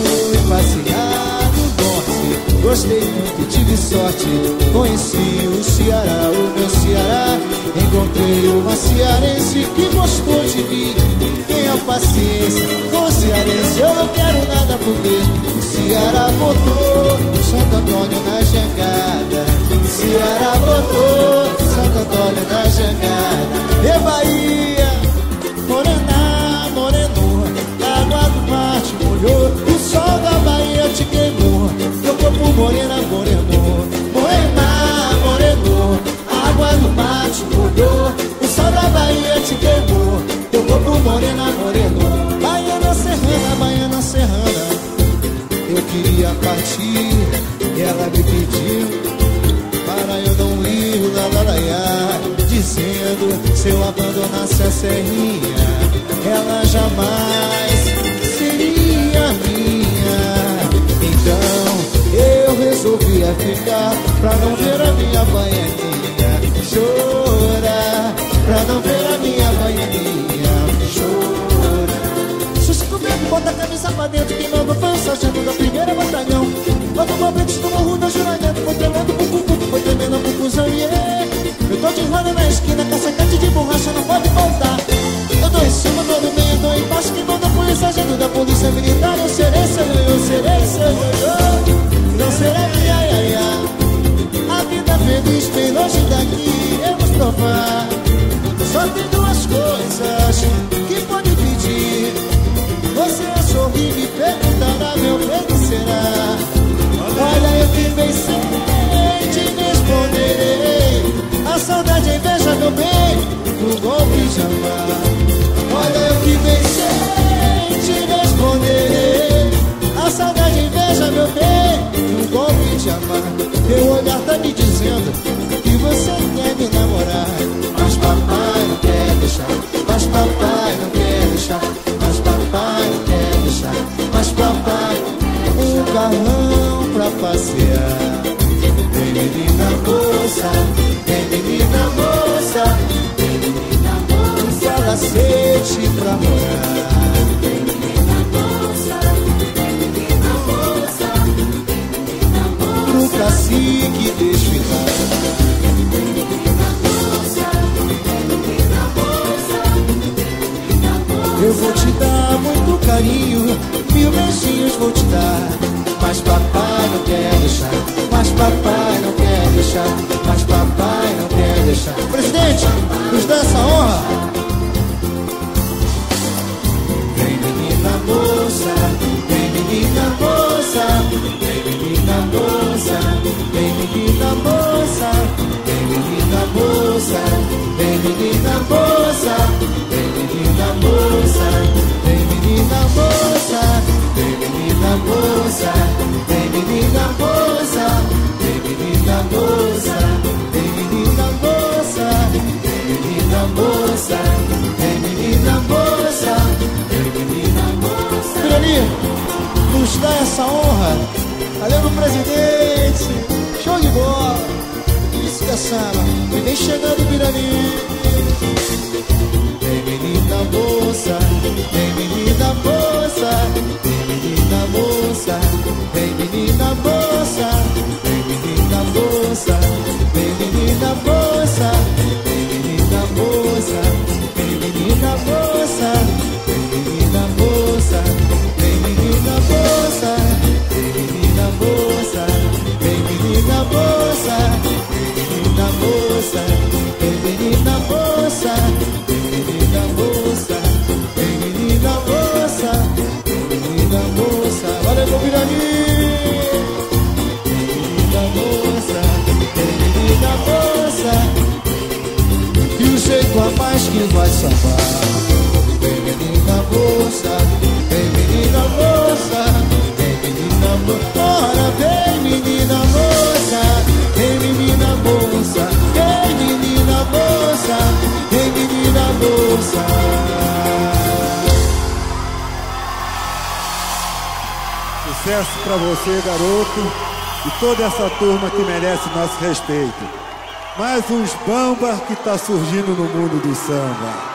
no norte. Gostei muito, tive sorte. Conheci o Ceará, o meu Ceará. Encontrei uma cearense que gostou de mim. Tenha paciência com o cearense, eu não quero nada, porque o Ceará botou Santo Antônio na jangada. O Ceará botou Santo Antônio na jangada. E Bahia, morena, morenou, a água do mar te molhou, o sol da Bahia te queimou, teu corpo morena, morenou, morena, morenou, a água do mar te molhou, o sol da Bahia te queimou, teu corpo morena, morenou. Baiana serrana, baiana serrana, eu queria partir, e ela me pediu para eu não ir lalaiá, dizendo, se eu abandonasse a serrinha, ela jamais seria minha. Então eu resolvi ficar, pra não ver a minha baianinha chorar, pra não ver a minha baianinha chorar. Xuxa comigo, bota a camisa pra dentro, que novo foi o sargento da primeira batalhão. Logo uma vez no morro do juramento, foi tremendo bucu, foi tremendo a confusão, yeah. Eu tô de roda na esquina, com sacate de borracha, não pode voltar. Eu tô em cima, tô no meio, tô embaixo, que manda foi o sargento da polícia militar. Eu serei, não serei, ai, ai, ai. A vida feliz bem longe daqui, eu vou provar. Só tem duas coisas que pode pedir. Você sorrir e perguntará, meu bem, que será? Olha, eu que pensei, te responderei. A saudade, a inveja, meu bem, no golpe de amar. Olha, eu que pensei, te responderei. A saudade, a inveja, meu bem, no golpe de amar. Teu olhar tá me dizendo que você quer me namorar, mas papai não quer deixar, mas papai não quer deixar, mas papai não quer deixar, mas papai um carrão pra passear. Vem menina moça, vem menina moça, vem menina moça, um palacete pra morar. Vem menina moça, vem menina moça, vem menina moça, pro cacique desfilar. Vem menina moça, vem menina moça, vem menina moça. Eu vou te dar muito carinho, 1000 beijinhos vou te dar, mas papai não quer deixar, mas papai não quer deixar, mas papai não quer deixar. Presidente, nos dá essa honra. Vem menina moça, vem menina moça, vem menina moça, vem menina moça, vem menina moça, vem menina moça, vem menina moça, vem menina moça, vem menina moça, vem menina moça, vem menina moça, vem menina moça, vem menina moça, vem menina moça, vem menina moça. Pirani, nos dá essa honra. Valeu, presidente. Show de bola. Isso que é samba. E vem chegando, Pirani. Vem menina moça, vem menina moça, vem menina moça, vem menina moça, vem menina moça, vem menina moça, vem menina moça, vem menina moça, vem menina moça, vem menina moça, vem menina moça, vem menina moça, vem menina moça, vem menina moça, vem menina moça, vem menina moça, vem menina moça. Valeu, meu Pirani. Vem menina moça, vem menina moça, e o jeito a mais que vai salvar. Vem menina moça, vem menina moça, vem menina Ora vem menina moça, vem menina moça, vem menina moça, vem menina moça. Sucesso pra você, garoto, e toda essa turma que merece nosso respeito. Mais uns bamba que tá surgindo no mundo do samba.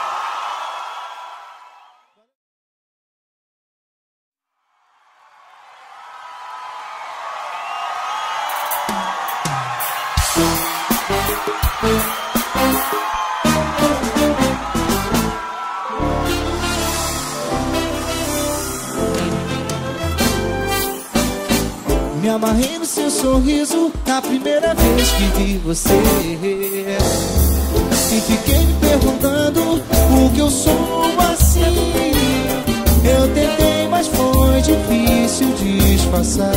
Me amarrei no seu sorriso na primeira vez que vi você, e fiquei me perguntando por que eu sou assim. Eu tentei, mas foi difícil disfarçar.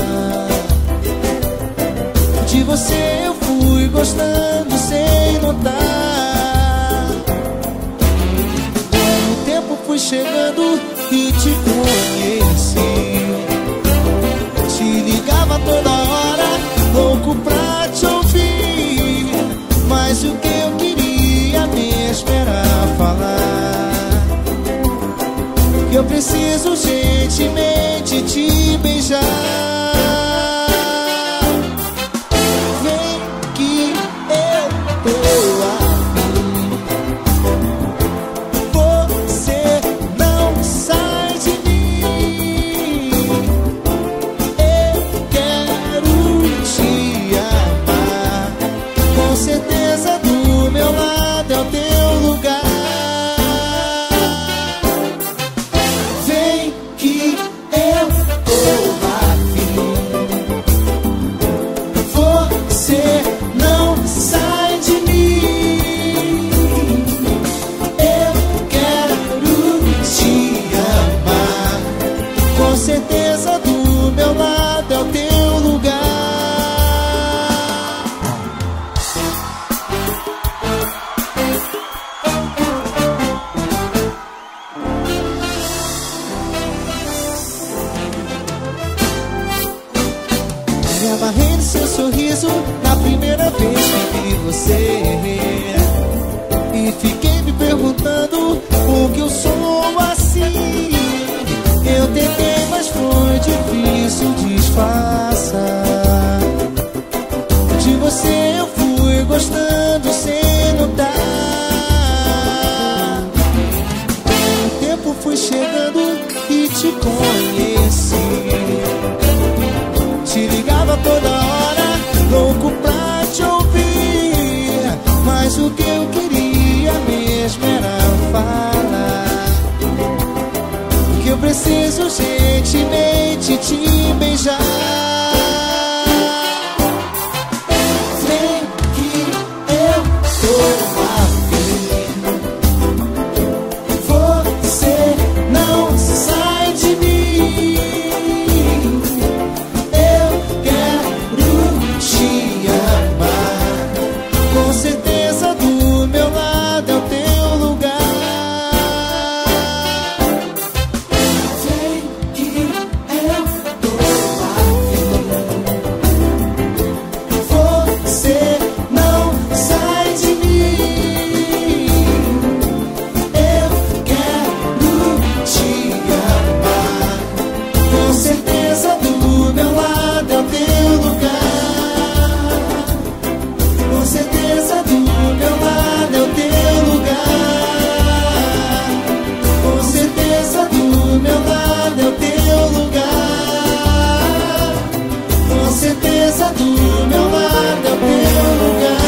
De você eu fui gostando sem notar. Com o tempo fui chegando e te conheci. Te ligava toda hora, louco pra te ouvir. Mas o que eu queria mesmo era falar. Eu preciso gentilmente te beijar. Vem que eu tô afim. Você não sai de mim. Eu quero te amar. Com certeza do meu lado é o teu lugar. Vem que eu tô afim. Você não sai de mim. Eu quero te amar. Com certeza do meu lado é o teu lugar. Me amarrei no seu sorriso na primeira vez que vi você, e fiquei me perguntando por que eu sou assim. Eu tentei, mas foi difícil disfarçar. De você eu fui gostando sem notar. O tempo foi chegando e te conheci. Te ligava toda hora, louco pra te ouvir. Mas o que eu queria mesmo era falar. Que eu preciso gentilmente te beijar. Vem que eu tô afim. Você não sai de mim. Eu quero te amar. Com certeza do meu lado é o teu lugar. Vem que eu tô afim. Você não sai de mim. Eu quero te amar. Com certeza do meu lado é o teu lugar. Com certeza do meu lado é o teu lugar. Com certeza do meu lado é o teu lugar. Com certeza do meu lado é o teu lugar.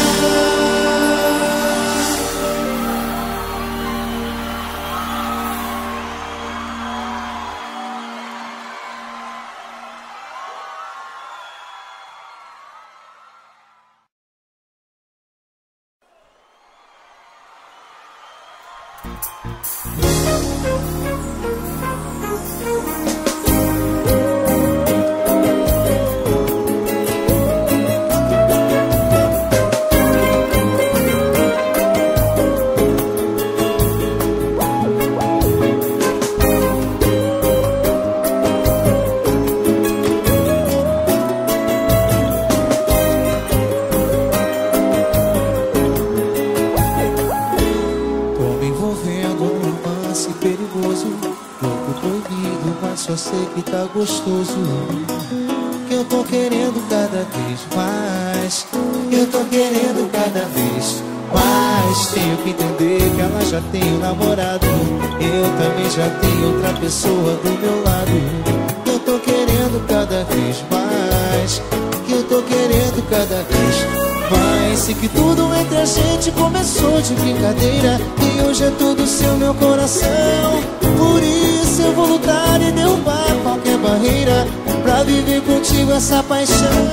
tá gostoso, que eu tô querendo cada vez mais. Eu tô querendo cada vez mais. Tenho que entender que ela já tem um namorado, eu também já tenho outra pessoa do meu lado. Eu tô querendo cada vez mais, que eu tô querendo cada vez mais. Sei que tudo entre a gente começou de brincadeira e hoje é tudo seu, meu coração. Por isso eu vou lutar e derrubar qualquer barreira pra viver contigo essa paixão.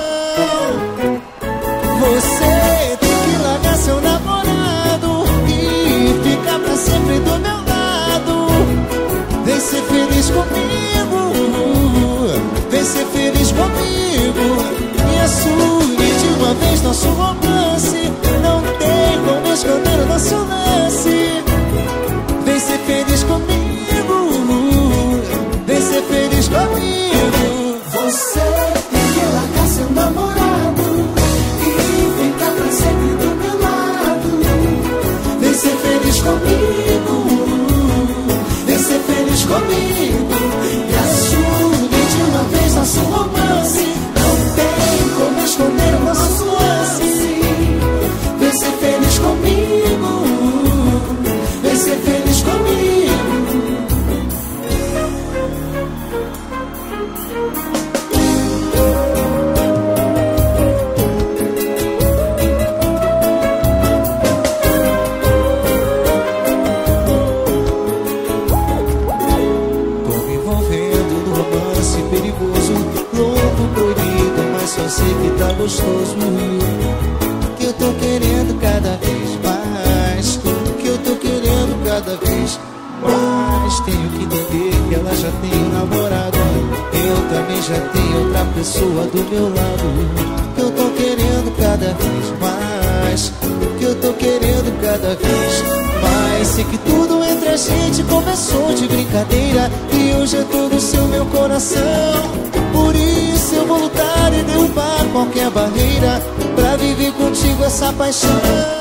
Você tem que largar seu namorado e ficar pra sempre do meu lado. Vem ser feliz comigo, vem ser feliz comigo. Me assume de uma vez nosso romance, não tem como esconder o nosso lance. Vem ser feliz comigo, vem ser feliz comigo. Você tem que largar seu namorado e ficar pra sempre do meu lado. Vem ser feliz comigo, vem ser feliz comigo. E assume de uma vez nosso romance, não tem como esconder o nosso lance. Vem ser feliz comigo, vem ser feliz comigo. Só sei que tá gostoso, que eu tô querendo cada vez mais, que eu tô querendo cada vez mais. Tenho que entender que ela já tem um namorado, eu também já tenho outra pessoa do meu lado. Que eu tô querendo cada vez mais, que eu tô querendo cada vez mais. Sei que tudo entre a gente começou de brincadeira e hoje é tudo seu, meu coração. Por isso eu vou lutar e derrubar qualquer barreira pra viver contigo essa paixão.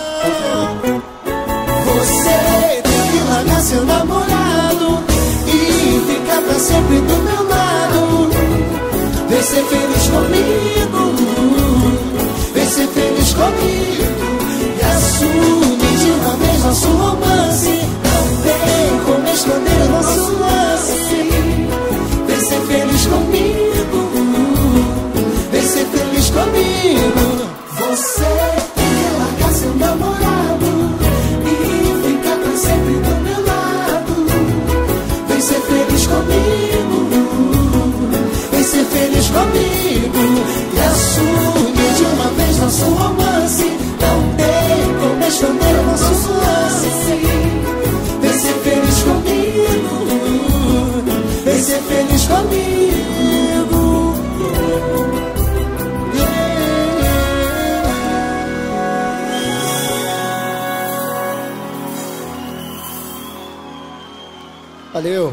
Você tem que largar seu namorado e ficar pra sempre do meu lado. Vem ser feliz comigo, vem ser feliz comigo. E assume de uma vez nosso romance, não tem como esconder o nosso lance. Vem ser feliz comigo, vem ser feliz comigo. Você tem que largar seu namorado e ficar pra sempre do meu lado. Vem ser feliz comigo, vem ser feliz comigo. E assume de uma vez nosso romance, não tem como esconder o nosso lance. Vem ser feliz comigo, vem ser feliz comigo. Valeu.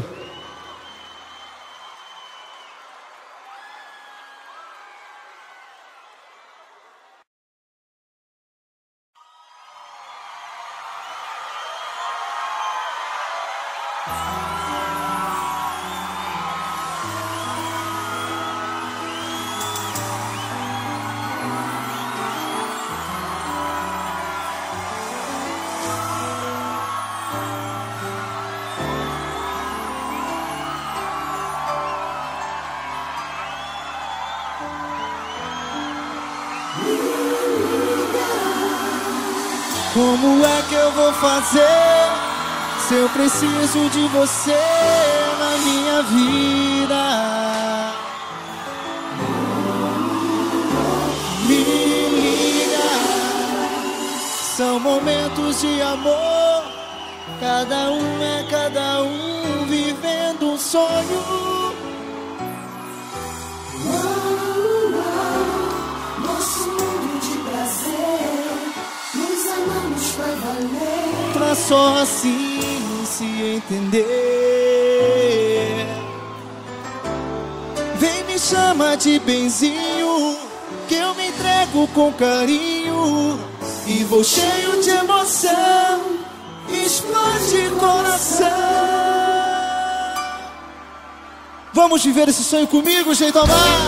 Como é que eu vou fazer se eu preciso de você na minha vida? Me liga. São momentos de amor, cada um é cada um vivendo um sonho. Nosso mundo de prazer, nos amamos vai valer. Pra só assim se entender. Vem, me chama de benzinho, que eu me entrego com carinho. E vou cheio de emoção, explode coração. Vamos viver esse sonho comigo, Jeito Amar.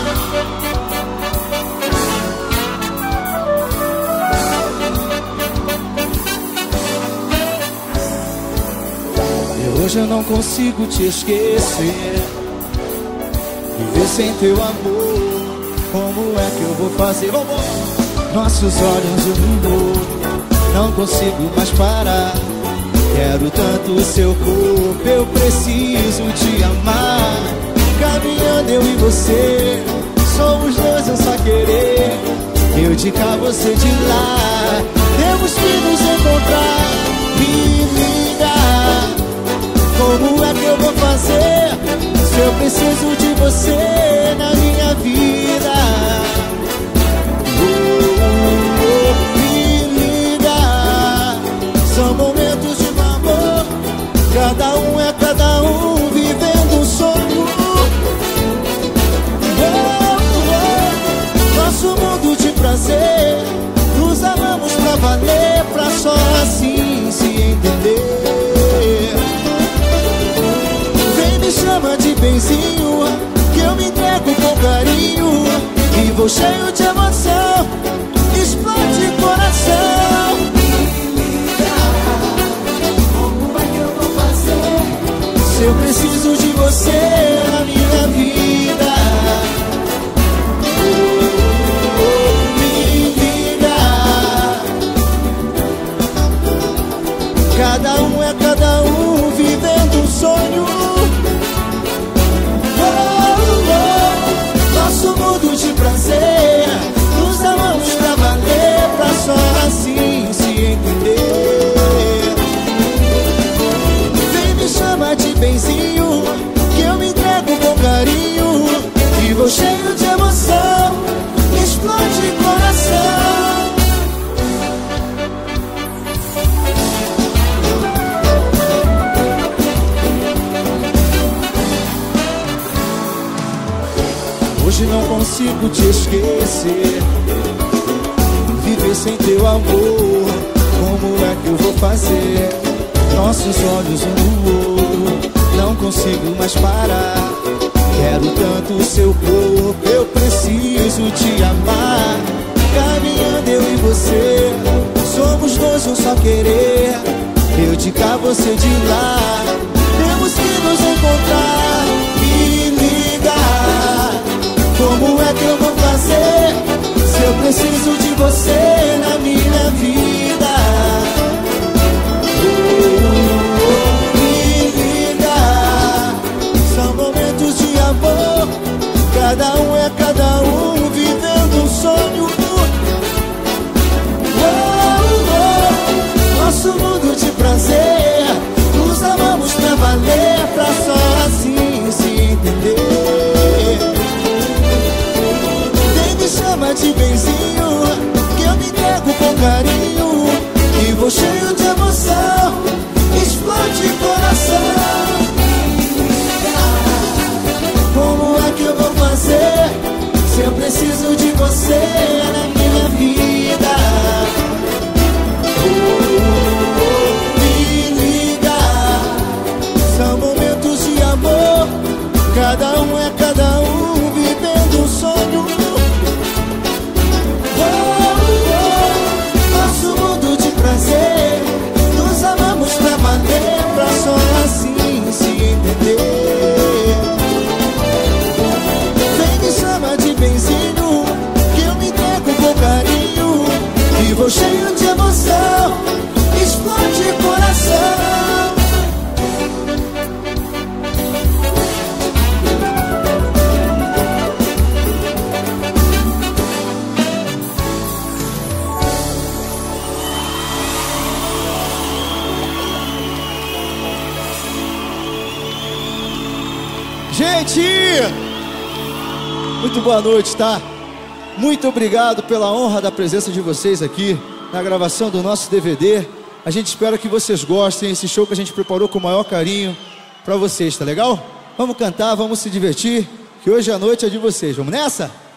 E hoje eu não consigo te esquecer. Viver sem teu amor, como é que eu vou fazer? Nossos olhos um no outro, não consigo mais parar. Quero tanto o seu corpo, eu preciso te amar. Caminhando eu e você, somos dois, eu só querer. Eu de cá, você de lá, temos que nos encontrar. Me liga, como é que eu vou fazer se eu preciso de você na minha vida? Me liga, são momentos de amor, cada um vivendo um sonho. Nosso mundo de prazer, nos amamos pra valer, pra só assim se entender. Vem, me chama de benzinho, que eu me entrego com carinho e vou cheio de emoção, explode coração. Como é que eu vou fazer se eu preciso de você na minha vida? Me liga, cada um vivendo um sonho. Nosso mundo de prazer, nos amamos pra valer, pra só assim se entender. Vem, me chama de benzinho, que eu me entrego com carinho e vou cheio de emoção, explode coração. Hoje não consigo te esquecer. Viver sem teu amor, como é que eu vou fazer? Nossos olhos um no outro, não consigo mais parar. Quero tanto o seu corpo, eu preciso te amar. Caminhando eu e você, somos dois, um só querer. Eu de cá, você de lá, temos que nos encontrar. Me liga, como é que eu vou fazer se eu preciso de você na minha vida? Me liga, são momentos de amor, cada um vivendo um sonho. Nosso mundo de prazer, nos amamos pra valer, pra só assim se entender. Vem, me chama de benzinho, que eu me entrego com carinho e vou cheio de emoção, explode coração. Como é que eu vou fazer se eu preciso de você na minha vida? Me liga, são momentos de amor, cada um vivendo um sonho. Nosso mundo de prazer, nos amamos pra valer, pra só assim se entender. Vem, me chama de benzinho, que eu me entrego com carinho e vou cheio de emoção, explode coração. Gente, muito boa noite, tá? Muito obrigado pela honra da presença de vocês aqui na gravação do nosso DVD. A gente espera que vocês gostem. Esse show que a gente preparou com o maior carinho pra vocês, tá legal? Vamos cantar, vamos se divertir, que hoje a noite é de vocês. Vamos nessa?